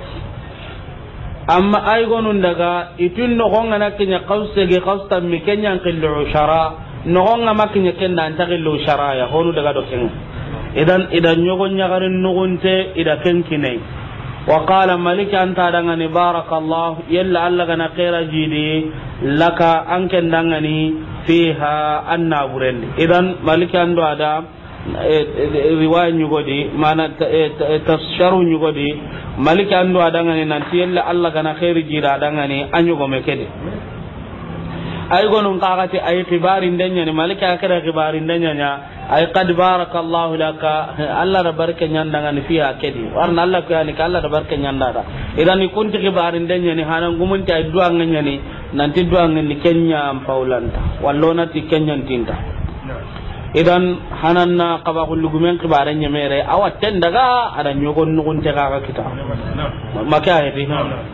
amma ay gonun daga itun no gonga nakinya qawse ge qawsta mi kenya qillu shara no gonga makinya kenda antaqillu shara ya honu daga do ken idan nyugo nyagar no gunte ida kenkinai wa qala malik anta dangani barakallahu yalla alla gana khaira jidi laka anken dangani fiha anna burendi idan malik ando ada riwaya nyugodi mana tasharu nyugodi maliki ando adangani nanti yalla Allah kana khairi jira adangani anyugo mekede ay gonun qagati ay khibarin denya ni maliki akara khibarin denya nya ay qad barakallahu laka Allah da barka nyandangani fiha kedi warna Allah ko yani Allah da barka nyandada idan kunti khibarin denya ni hanan gumunti ay duanga nya ni nanti duanga ni kenya paulanta wallona ti kenya tinta idan hananna qaba kullugumen qibaren nyamere awatten daga ada nyogon nugun te kaga kita maka hedi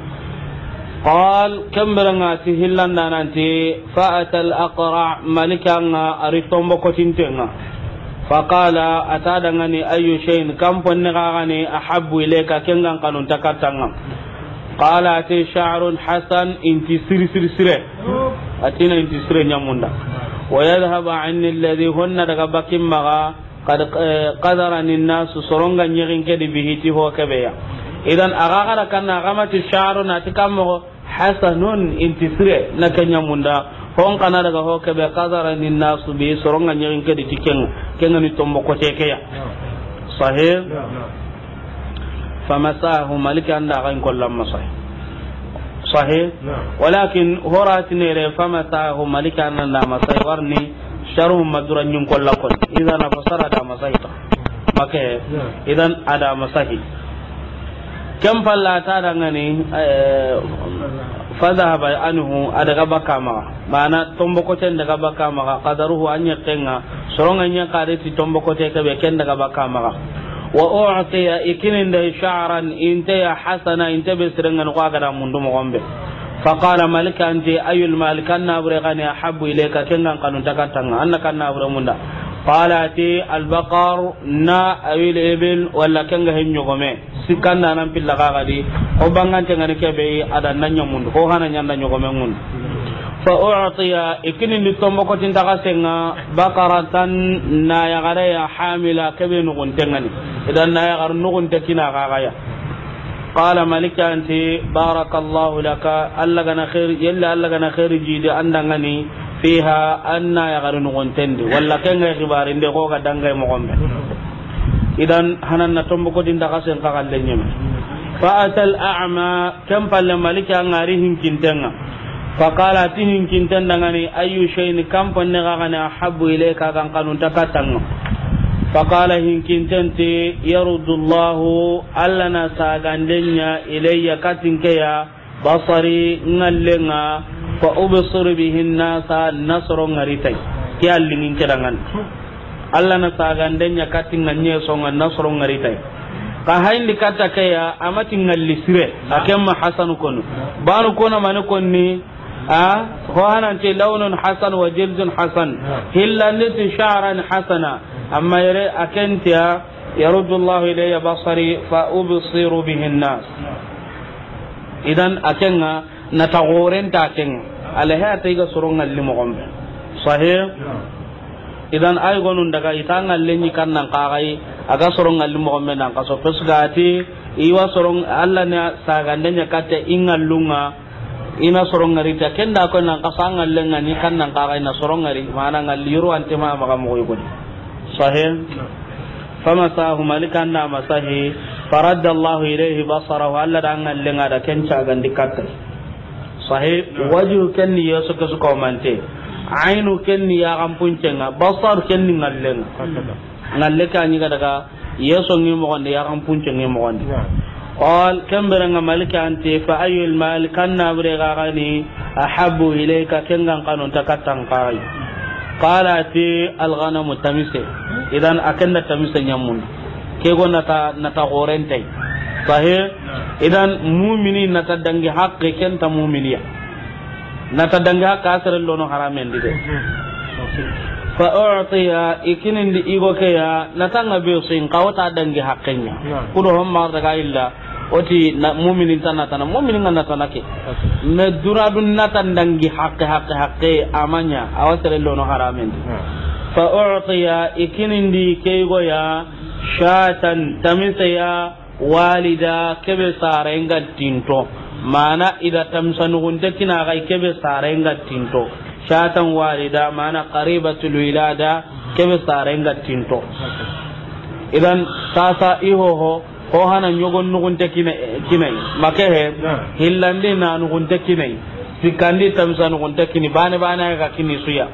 qal kambaranga tihillanda nanti fa'atal aqra malikanga aritombo kotintenga faqala atadangani ayu shay'in kam ponne gani ahabbu ilayka kengan kanun takatanga qala ati sha'run hasan inti sire atina inti sire nyamunda ويذهب عني الذي هن دغبكم مغا قد قدرني الناس سرونغا نيغين كدي بهيتي هو كبيا اذا اغاغر كان غمت الشعر ناتكم حسن انتصر نكنيا موندا hon kana daga ho kebe qadara nin nasu bi soronga nyirin kedi tiken kengani tombo ko tekeya sahih famasahu malika anda kan kollam masah sahih walakin horatini re famasahu malika anda masah warni sharu maduran nyum kollakon idan fasara da masahita make idan ada masahi kam fallata dangani fadhaba anhu adaga bakama mana tombo koten daga bakama qadaruhu anya kenga soronga nya qareti tombo kote ke be ken daga bakama wa u'tiya ikininda sha'ran inta ya hasana inta be sirengan ko aga mundu mo gombe faqala malika anti ayul malikan nabure gani ahabbu ilayka kengan kanun takatanga annaka nabure munda qala ti al-baqar na awil ibil wala kenga henyo gome sikanda nan pilla gadi o bangan tengani kebe ada nanya mundu ko hana nyanda nyogome mundu fa u'tiya ikini ni tombo ko tinta kasenga baqaratan na ya gare ya hamila kebe no tengani idan na ya gar no tekina gaya qala malika anti barakallahu laka alla gana khair yalla alla gana khair jidi andangani fiha anna ya gar no tendi walla kenga khibarinde ko ga dangay mo gombe idan hanan na tombo ko tinta kasen ka galle nyeme fa atal a'ma kam pal malika ngari hinkintenga fa qala tihin kintendangani ayu shay'in kam panne ga gana habbu ilayka kan kanun takatanga fa qala hinkintenti yarudullahu allana sagandenya ilayya katinkeya basari ngallenga fa ubsir bihin nasa nasrun ngaritai kyallingin kedangan Allah na sagandenya katinga nyeso ngana soro ngaritai ka hayndi kata kaya amati ngalli sire akemma hasan kono banu kono man konni ho hanante lawnun hasan wa jildun hasan hillati sha'ran hasana amma yare akentia yaruddu Allah ilayya basari fa ubsiru bihi an-nas idan akenga natagorenta akenga alaha tayga soro ngalli mo gombe sahih idan ay gonun daga itanga lenyi kannan qagai aga sorong ngalli mo men nan kaso pesgati iwa sorong alla na sagandanya kata ingallunga ina sorong ngari ta kenda ko nan kasanga lenga ni kannan qagai na sorong ngari mana ngalliru antema maka mo yugo sahih fama sahu malikan na masahi faradda Allah ilayhi basarahu alla dan lenga da kenca gandi katta sahih wajhu kenni yosuka suka mante ainu kenni ya kampuncenga basar kenni ngallenga ngalle ka ni daga yeso ngi mo gonde ya kampuncenga mo gonde qal kambaranga malika anti fa ayul mal kanna bre gani ahabbu ilayka kengan kanon takatan qai qala ti al ghanam tamise idan akanda tamise nyamun ke gonna ta nata gorentai sahih idan mu'mini nata dangi haqqe kenta mu'miniya nata danga kasar lono haramen dide fa u'tiya ikinin di igo kaya natanga be sin kawta dangi hakkenya kudo homma daga illa oti na mu'minin tanata na mu'minin ngana tanake me duradun natan dangi hakke amanya awasare lono haramen fa u'tiya ikinin di kego ya shatan tamisa walida kebe sarenga tinto mana ida tamsanu gunta kina gai kebe sarenga tinto shatan walida mana qaribatul wilada kebe sarenga tinto idan sasa ihoho ko hana nyogon nugunta kinai makehe hillandi na nugunta kinai sikandi tamsanu gunta kini bane ga kini suya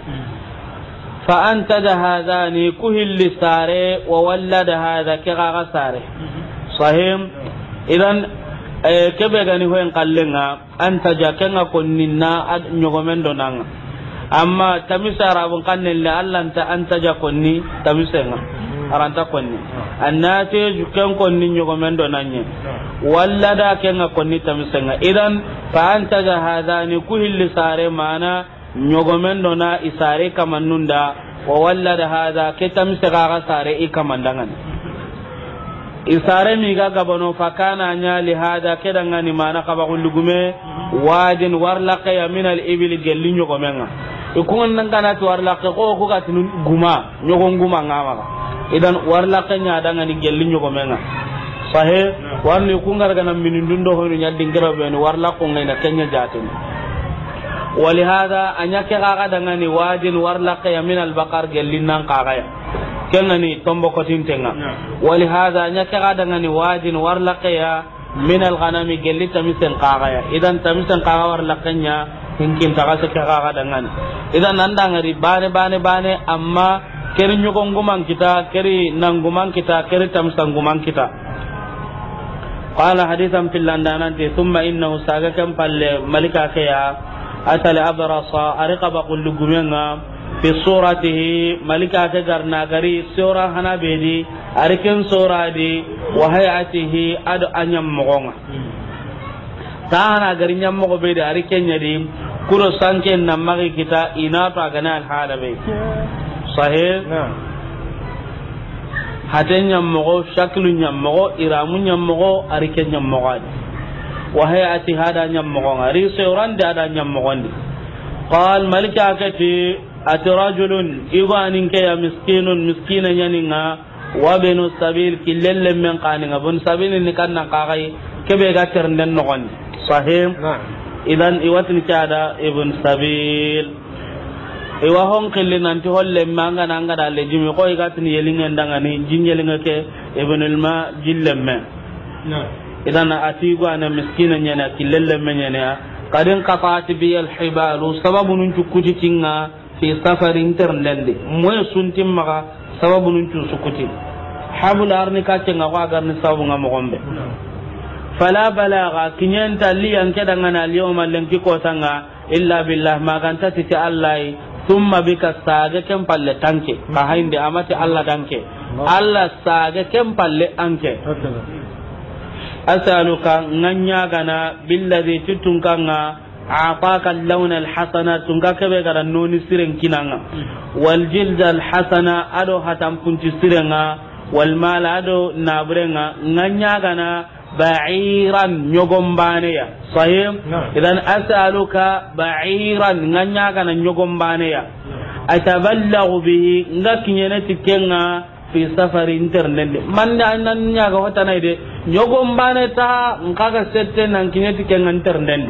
fa anta da hadani kuhilli sare wa wallada hada kiga sare sahim idan kebe gani hoyen kallenga anta jakenga konninna ad nyogomendo nanga amma tamisa rabun kannelle allanta anta jakonni tamisenga aranta konni annate juken konni nyogomendo nanye wallada kenga konni tamisenga idan fa anta ga hadani kuhilli sare mana nyogomendo na isare kamannunda wa wallada hada ke tamisa ga sare ikamandangan isare mi ga gabano fakana nya li hada kedanga ni mana kaba gullugume wadin warlaqa ya min al ibil gellinyo ko menga ikun nan kana to warlaqa ko ka tin guma nyogo guma ngama idan warlaqa nya danga ni gellinyo ko menga sahe warni ku ngar kana min dundo hono nya dingira be ni warlaqo ngai na kenya jatin ولهذا أن يكغا دغني وادin warlaqa ya min al baqar gellinnan qagaya kengani tombo kotin tenga ولهذا nya kaga dangani wajin warlaqaya min al-ghanami gelita misen qagaya idan tamisen qaga warlaqanya hinkin taga kaga dangani idan nanda ngari bane amma keri nyugongumang kita keri nangumang kita keri tamsangumang kita qala hadithan fil landanati thumma innahu sagakam palle malika kaya atala abrasa ariqaba qullu gumenga fi suratihi malika ta garna gari sura hana bedi arikin sura di wa hayatihi adu anyam mogonga ta hana gari nyam mogo bedi arikin nyadi kuro sanken na magi kita ina to agana al halabe sahih haten nyam mogo shaklu nyam mogo iramu nyam mogo arikin nyam mogo wa hayatihi hada nyam mogonga ri suran da ada nyam mogondi qal malika kati atrajulun iwanin ke ya miskina yaninga wa binu sabil killel men qaninga bun sabil ni kanna qagai kebe ga ternden no gon sahih idan iwatin kada ibn sabil iwa hon killin nanti holle manga nanga dale jimi ko igatin yelingen dangani jinjelinga ke ibn alma jillemme idan atigo ana miskina nyana killel men nyana kadin qatati bi al hibalu sababun tukuti tinga fi safarin terlende moy suntim maga sababu nun tu sukuti habul arni ka cenga wa garni sababu ngam gombe fala balagha kinyanta li an kedanga na al yawma lenki ko tanga illa billah maganta ti Allah thumma bika saga kem palle tanke ka hainde amati Allah danke Allah saga kem palle anke asaluka nganya gana billadhi tutunkanga أعطاك اللون الحسنة تنقاك بغدا نوني سيرن كنانا والجلد الحسنة أدو هتم كنت سيرنا والمال أدو نابرنا نغنياغنا بعيرا نيوغم بانيا صحيح إذن أسألك بعيرا نغنياغنا نيوغم بانيا أتبلغ به نغنينتكنا في سفر انترنت من أن نياغا وطنا يدي نيوغم بانيتا نغاغا ستين نغنينتكنا انترنت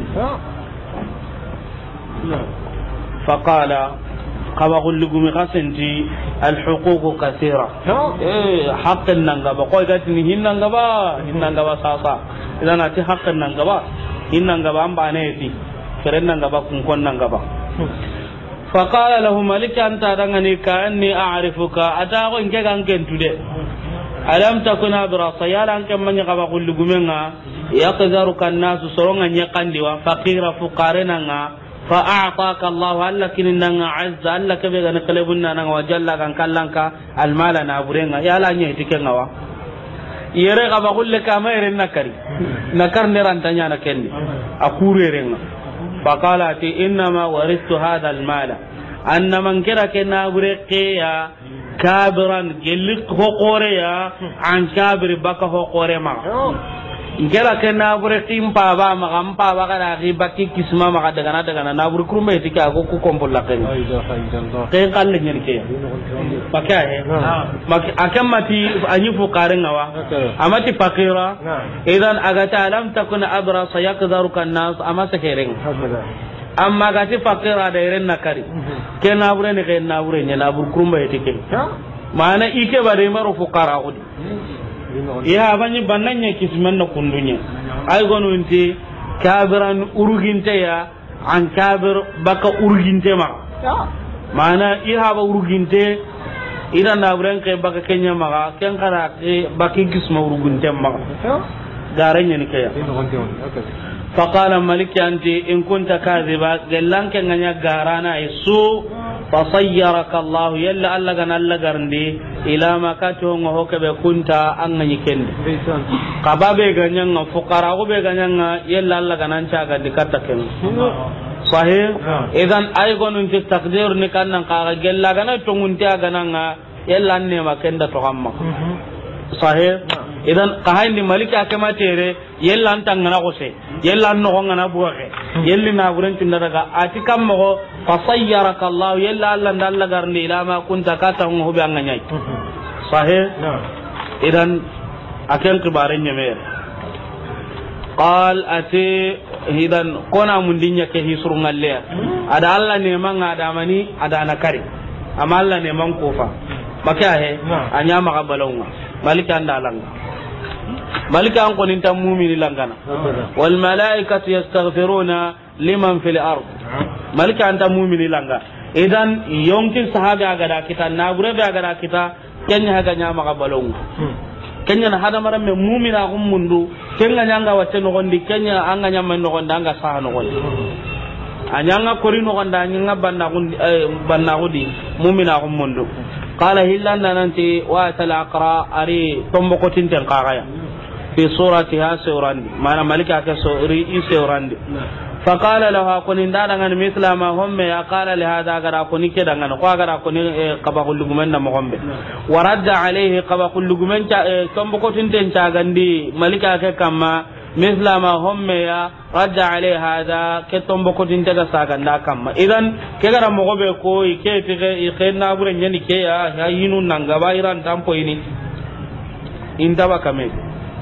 فقال قام اقول لكم قسنتي الحقوق كثيره حق النغبا قوي غاتني هننغبا ساسا اذا ناتي حق النغبا هننغبا ام بانيتي فرن نغبا كون نغبا فقال له ملك انت دغني كاني اعرفك اتاغو انك كان تودي alam takuna birasa yalan kan manya kaba kullu gumenga yaqdaru kan nasu soronga nyakandi wa faqira fuqarina nga fa a'taka Allah allakin nanga azza allaka be gan qalbunna nanga wajalla kan kallanka almala na burenga yala nya itikenga wa yere kaba kullu kama yere nakari nakar ne rantanya na kenni akurerenga faqala ti inna ma waristu hadha almala anna man kira kenna bureqiya kabiran gelik ho qoreya an kabir baka ho qore ma ngela ke na bure tim pa ba ma gam pa ba kana ri bakki kisma ma daga na na bure kurme tika ko ku kompol la ken ke kalle nyen ke pakya he mak akamati anyi fuqare ngawa amati fakira idan agata alam takuna abra sayakdaruka nas amata kereng amma gati fakira da iren nakari ke na bure ne ke na bure ne na bure kurme tike mana ike bare maro fuqara udi ya banyi bananya kisman na kundunya ay gonu inti kabiran uruginte ya an kabir baka uruginte ma mana iha ba uruginte ida na buren kai baka kenya ma ken kara ke baki kisma uruginte ma garanya ni kaya فقال ملك أنت إن كنت كاذبا قال لك أن يقارانا السوء فصيرك الله يلا ألا قنا ألا قرندي إلى ما كاتهم وهو كبه كنت أن يكند قبابي قنينا فقراء قنينا يلا ألا قنا انشاء قد كتكن صحيح إذن أيضا انت التقدير نكنا قال لا قنا تنغنتي قنا يلا أني ما كند تغمق صحيح idan kahindi malika kama tere yella antangana gose yella no ngana buake yelli na buren tinda daga ati kam mo fasayyaraka Allah yella Allah ndalla garni ila ma kunta kata ngo be anganya sahih idan akan kibaren nyame qal ati idan kona mundinya ke hisru ngalle ada Allah ne man ada mani ada nakari amma Allah ne man kofa maka he anya maka balonga malika ndalanga malika an konin tan mu'mini langana wal malaikatu yastaghfiruna liman fil ard malika an tan mu'mini langa idan yonki sahaga agada kita nabure be agada kita kenya haga nyama ka balong kenya na hada maram me mu'mina gum mundu kenya nyanga watte no gondi kenya anga nyama no gonda anga saha no gondi anyanga kori no gonda nyanga banna gudi mu'mina gum mundu qala hillanna nanti wa tal aqra ari tombo kotin ten qagaya في صورتها سوران ما أنا ملك أكسوري سوران فقال له أكون إن دارنا مثل ما هم يا قال لهذا أجر أكون كذا أنا قاعد أكون قبا كل جمنا مهم ورد عليه قبا كل جمن كم بكون تنتاعندي ملك أككما مثل ما هم يا رد عليه هذا كتم بكون تنتاعساعندا كما إذن كذا مغبى كوي كي نابورن يعني كي ينو نعبايران تامبويني إن تبا كمل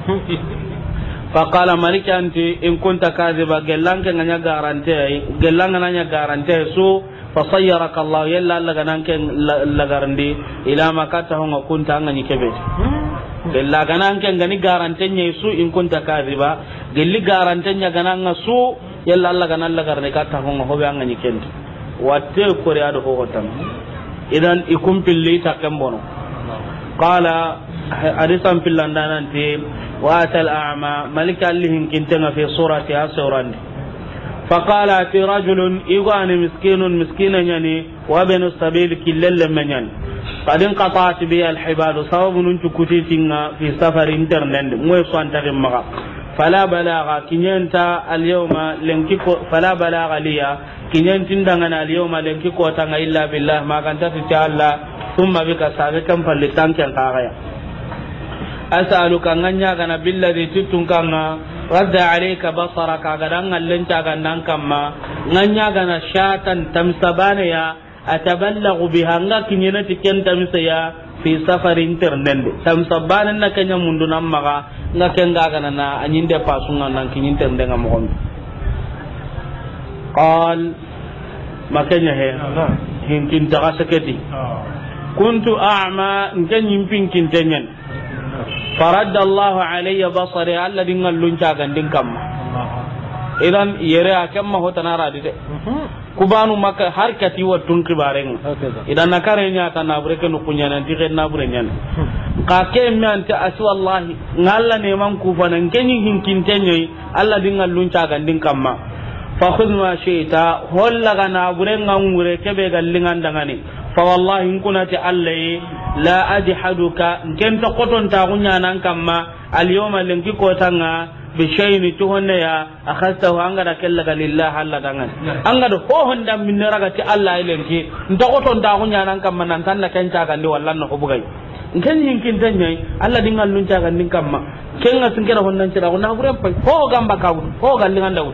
فقال مالك أنت إن كنت كاذبا قلنك نانيا غارانتي قلنك نانيا غارانتي سو فصيرك الله يلا لغنانك لغارندي إلى ما كاتهم وكنت أنني كبير قل لغنانك غني غارانتي سو إن كنت كاذبا قل لي غارانتي غنانك سو يلا لغنان لغارني كاتهم وهو أنني كنت واتي كوريا دو هوتام إذن يكون باللي تكمبونو قال حديثا في اللندن واتى الأعمى ملك اللهم كنتنا في صورتها سوران faqala ati rajulun igani miskinun yani wa banu sabil killal manyan qadin qata'at bi al hibal sababun tukuti tinga fi safar internet moy so antare maga fala balagha kinyanta al yawma lenkiko fala balagha liya kinyantin dangana al yawma lenkiko tanga illa billah ma kan ta Allah thumma bika sabe kan fallitan kan kagaya as'aluka nganya kana billadhi tutun kanga radda alayka basaraka gadan allanta gandan kamma nganya kana shatan tamsabana ya ataballagu biha ngaki nyena tiken tamsaya fi safarin internet tamsabana na kanya mundu namma ngakenga kana na anyinde pasunga nan kinyin tende ngamon qal makanya he hinkin takasaketi kuntu a'ma nganyin pinkin tenyen فرد الله علي بصري الذي نلون جاغان دين كم idan yere akamma hotana radi de kubanu maka harkati watun kibaren idan nakare nya ta nabure ke nukunya nan tige nabure nya ka ke mi anta asu wallahi ngalla ne man ku fanan kenyi hinkin tenyoy alla din ngallun cagan din kamma fa khudh ma shi'ta holla ga nabure ngangure kebe gallingan dangani fa wallahi in kunati allai la ajhaduka kenta qoton ta gunya nan kamma al yawma lenki ko tanga bi shayni to honne ya akhastahu anga da kella galillah alla dangan anga do ho honda min raga ti alla ilenki nta qoton ta gunya nan kamma nan tan na kenta gandi wallan no bugai nken hinkin tanyai alla dingal nun ta gandin kamma kenga sinkera honnan tira na gure ho gamba ka ho gallingan da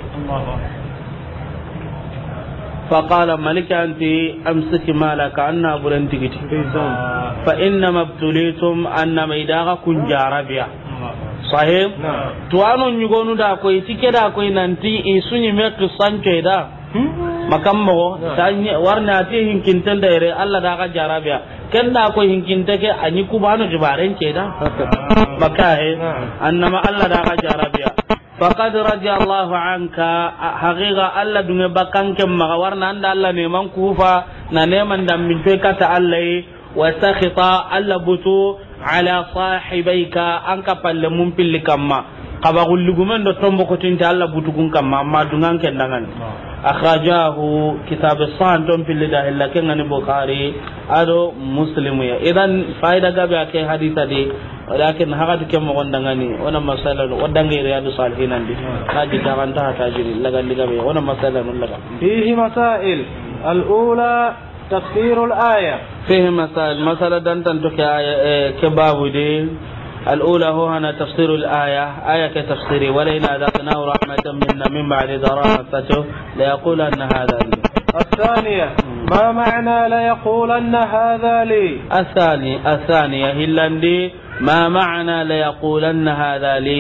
فقال ملك أنت أمسك مالك أنا برنتك فإنما ابتليتم أن ميداغا كن جاربيا صحيح توانو نيغونو دا كوي تيكي دا كوي نانتي إسوني ميكي سانكي دا makam mo tanya warna ati hinkinten daire Allah da ka jarabiya ken da ko hinkinte ke ani kubano jibaren ce da maka he annama Allah da ka jarabiya faqad raja Allah anka haqiqa Allah dunga bakan ke ma warna anda Allah ne man kufa na ne man dam min to kata Allah wa sakhita Allah butu ala sahibaika anka palle mum pilli kamma kaba gullugumen do tombo ko tinta Allah butu kun kamma ma dungan ken dangan akhrajahu kitab as-sahih dom fil dahilla kenani bukhari ado muslim ya idan faida gabe ake hadisa de walakin hagatu kem mo gondangani ona masala wadangi riyadu salihin andi haji taranta tajiri laga ligabe ona masala non laga fihi masail al-ula tafsir al-aya fihi masail masala dan tanto ke aya ke babu de الأولى هو أنا تفسير الآية آية كتفسيري ولئن أذقناه رحمة منا من بعد ضراء مسته ليقولن هذا لي. الثانية ما معنى ليقولن هذا لي. الثانية هلاندي ما معنى ليقولن هذا لي.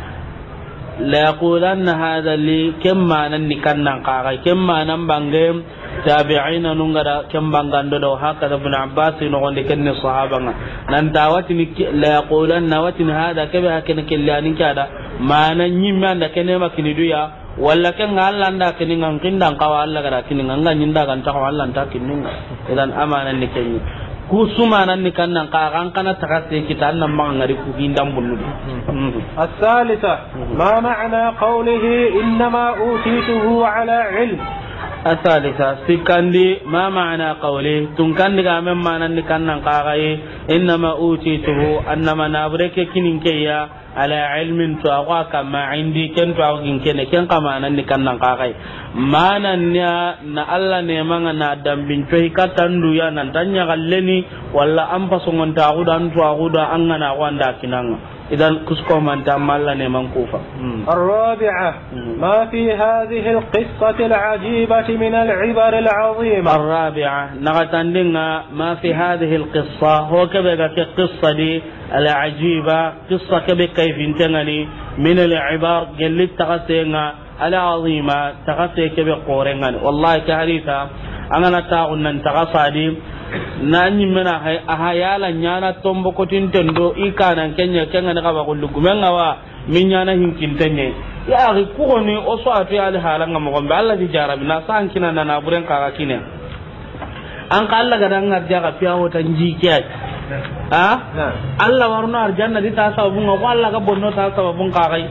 ليقولن هذا لي كما ننكنا قاعي كما نبغي tabi'ina nungara kembangando do hakada ibn abbas no gonde kenni sahaba nan dawatini la yaqulanna watin hada kabe hakene kellani kada mana nyimma nda kene makini duya walla ken Allah nda kini ngankindan kawa Allah gara kini nganga nyinda kan ta Allah nda kini idan amana ni kenni ku sumana ni kannan ka kan kana takase kita nan ma ngari ku hindam bunnu الثالثة ما معنى قوله إنما أوتيته على علم. الثالثة سكندي ما معنى قولي تنكندي كامن معنى نكنن قاغي إنما أوتيته أنما نابرك كنينكيا على علم تواقع كما عندي كن تواقع كن كما نكنن قاغي ما ننيا نألا نيمان نادم بنتوه كتندو يا نتانيا غلني ولا أمبسون تاغودا أنتواغودا أنغنا واندا كنان إذا كسكو من تعمل نيمان كوفا. الرابعة ما في هذه القصة العجيبة من العبر العظيمة. الرابعة نغتندنا ما في هذه القصة هو كبيرة القصة دي العجيبة قصة كبيرة كيف انتغني من العبر قلت تغسينا العظيمة تغسي كبيرة قورنغان والله كهريتا أنا تاغنا تغسى دي nani mena ahayala nyana tombo ko tintendo ikana kenya kenga na kaba kullu gumenga wa minyana hinkintenye ya ri ko ni o so ati ali halanga mo gombe Allah di jarabi na sankina na buren ka kine an ka Allah ga dan ngarja ka fiya wota njiki ha Allah warno arjanna di ta sabun ko Allah ga bonno ta sabun ka kai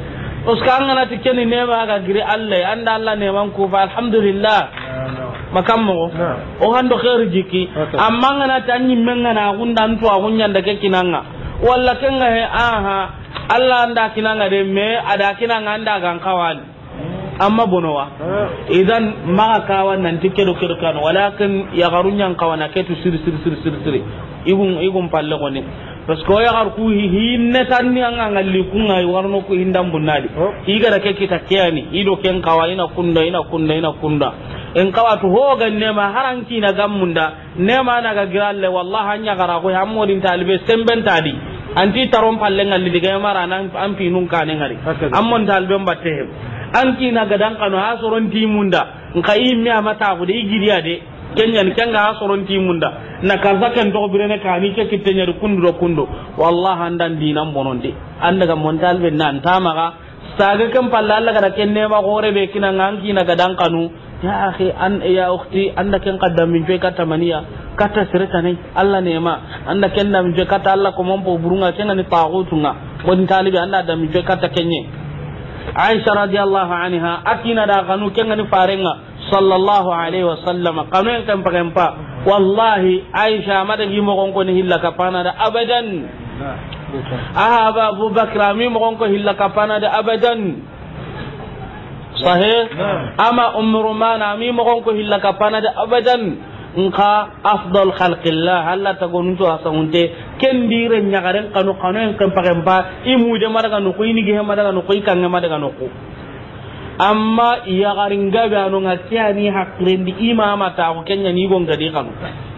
uska ngana tikeni nema ga giri Allah anda Allah neman ku fa alhamdulillah makammo o hando khair jiki amma ngana tanyi mengana gundan to agunya ndake kinanga walla kenga he aha Allah anda kinanga de me ada kinanga anda gan kawali amma bonowa idan maka kawan nan tike do kirkan walakin ya garunyan kawana ketu sir igun palle ko ne parce que ya gar ku hinne tan ni anga ngalli kunga warno ko hindam bunadi iga da ke kita kiyani ido ken kawa ina kunda en kawa to ho ganne ma haranki na gammunda ne ma na ga giralle wallahi anya gara ko hammodin talibe semben tadi anti taron palle ngalli diga mara nan an pinun kane ngari ammon talibe batte an kina gadan kanu ha soron timunda nka imme amata ko de igidiya de kenyan kenga ha soron timunda na kazakan to birene kani ke kitenya kundo wallahi andan dinan bononde andaga montal be nan tamaga saga kan palla Allah kada kenne ma gore be kina nganki na gadan kanu ya akhi an ya ukhti anda ken qaddam min fe kata maniya kata sirata ne Allah ne ma anda ken da min fe kata Allah ko mon po burunga kenga ni tagutunga won talibi anda da min fe kata kenye Aisha radhiyallahu anha akina da kanu kenga ni farenga sallallahu alaihi wasallam kanu en kan pagempa wallahi Aisha madagi mo gonko ni hilla kapana da abadan ahaba Abu Bakr mi mo gonko hilla kapana da abadan sahih ama Rumana mi mo gonko hilla kapana da abadan nka afdal khalqillah alla tagonunto asamunte ken dire nyagaren kanu en kan pagempa imu de madaga no ko ini ge madaga no ko ikanga madaga no ko amma iya garinga be anu ngatiani hakrendi imama ta ko kenya ni gon gadi kanu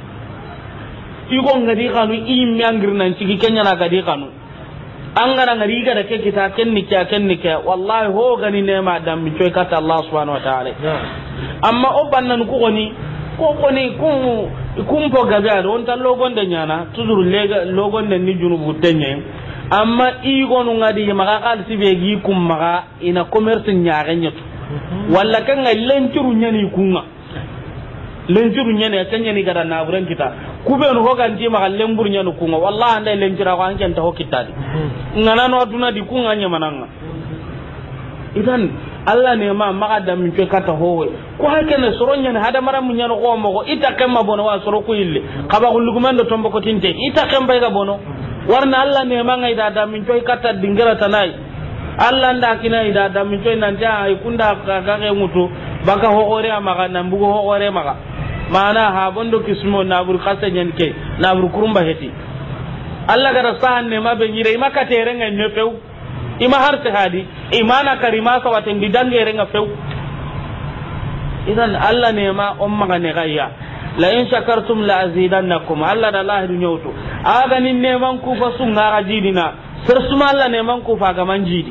igon gadi kanu imi angir nan cigi kenya na gadi kanu angara ngari ga da ke kita kennika wallahi ho gani ne ma dam mi coy kata Allah subhanahu wa ta'ala amma o bannan ko ni kum po gabe ado on tan logon de nyana toujours lega logon de ni junubu tenye amma igonu ngadi maka kal sibe gi kum maka ina commerce nyaare nyatu walla kan ngal lencuru nyani kunga lencuru nyani atanya ni gara na buran kita kube no hogan ti maka lembur nyanu kunga wallahi anda lencura ko anken ta hokitadi ngana no aduna di kunga nyamananga idan Allah ne ma maka da min kata howe ko hakene soronya ne hada mara mun nyano ko mo ita kemma bono wa soro ko ille kaba gulugumendo tombo ko tinte ita kemba ga bono warna Allah ne ma ngai da min kata dingara tanai Allah nda kina ida da min nan ja ay kunda ka ga mutu baka hogore amaga nan bugo hogore maga mana ha bondo kismo na bur khasa nyen ke na bur kurumba heti Allah ga rasan ne ma be nyire maka tere ngai ne pew ima har hadi imana karima sa waten di dangere nga few idan Allah ne ma umma ne gayya la in shakartum la azidannakum Allah da Allah nyauto aga nin ne man ku fa sunga ga jidina sir suma Allah ne man ku fa ga man jidi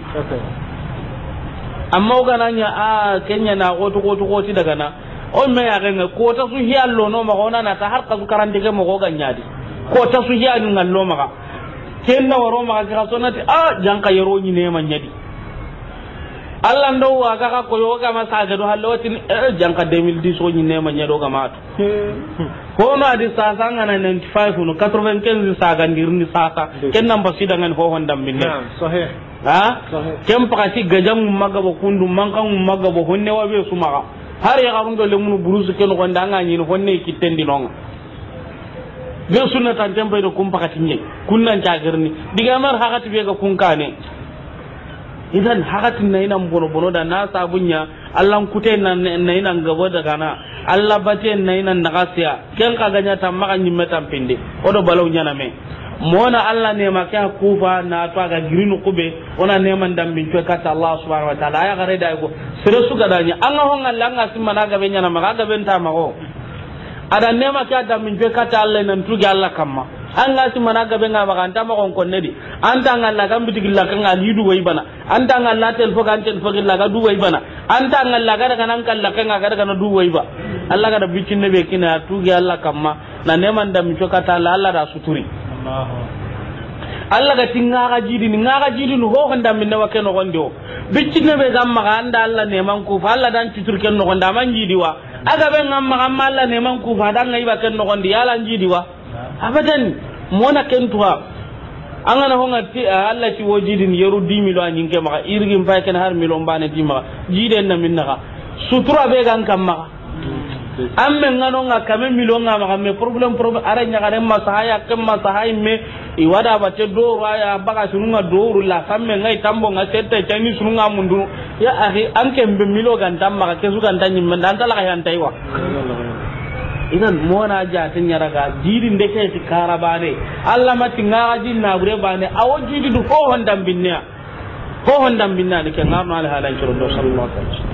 amma ga nanya a kenya na goto daga na on me ya ga ko ta su hiyallo no ma gona na ta har ka su karande ga mo go ganyadi ko ta su hiyallo ngallo ma kenna waro ma ga sonati a janka yero ni ne man nyadi Allah ndo wa ga ko yo ga ma sa ga do halwatin janka 2010 so ni ne man nyado ga ma to ko na di sa sa ngana 95 no 95 sa ga ndirni sa sa kenna mbasida ngan ho hondam minne sahih ha kem pakati gajam magabo kundu mankan magabo honne wa be suma har ya garundo le munu burusu ken ko ndanga ni honne kitendi nonga be sunna tan tembe do kum pakati nyi kunnan jagirni diga mar hakati be ga kunkane idan hakati na ina bono da na sabunya Allah kute na ina ngabo daga na Allah bate na ina nagasiya ken ka ganya tamma nyi metam pinde odo balaw nyana me mona Allah ne maka kufa na to ga girinu kube ona ne man dam bin to kata Allah subhanahu wa ta'ala ya gare da go sire su ga danya an ho ngalla nga simana ga benya na maka ga benta mago ada ne maka dam bin to kata Allah nan tu ga Allah kamma an ga simana ga benga maka anta ma kon konne di anta ngalla kan bitigilla kan ali du wai bana anta ngalla tel fo kan tel fo gilla ga du wai bana anta ngalla ga daga nan kalla kan ga daga na du wai ba Allah ga da bikin ne be kina tu ga Allah kamma na ne man dam to kata Allah da suturi Allah ga tinga ga jidi ni ngaga jidi no ho handa min na wake no gondo biccine be gamma ga anda Allah ne man ku fa Allah dan citur ken no gonda man jidi wa aga be ngamma gamma Allah ne man ku fa dan ngai ba ken no gondi yala jidi wa abadan mona ken tuwa angana honga ti Allah ti wojidin yeru 10 milo anyin ke maka irgin fa ken har milo bane di maka jiden na minna ka sutura be gan kam maka amme ngano nga kame milo nga maka me problem aranya kare masahaya kem masahai me iwada bace do ya baka sununga do la kamme ngai tambo nga sette tani sununga mundu ya akhi anke mbe milo gan tamma ke su gan tanyi men dan tala kayan taiwa idan mona ja tin yaraga jidin de ke ti karabane Allah mati ngaji na bure bane awo jidi du ho hondam binnya ne ke ngarno ala halan ciro do sallallahu alaihi wasallam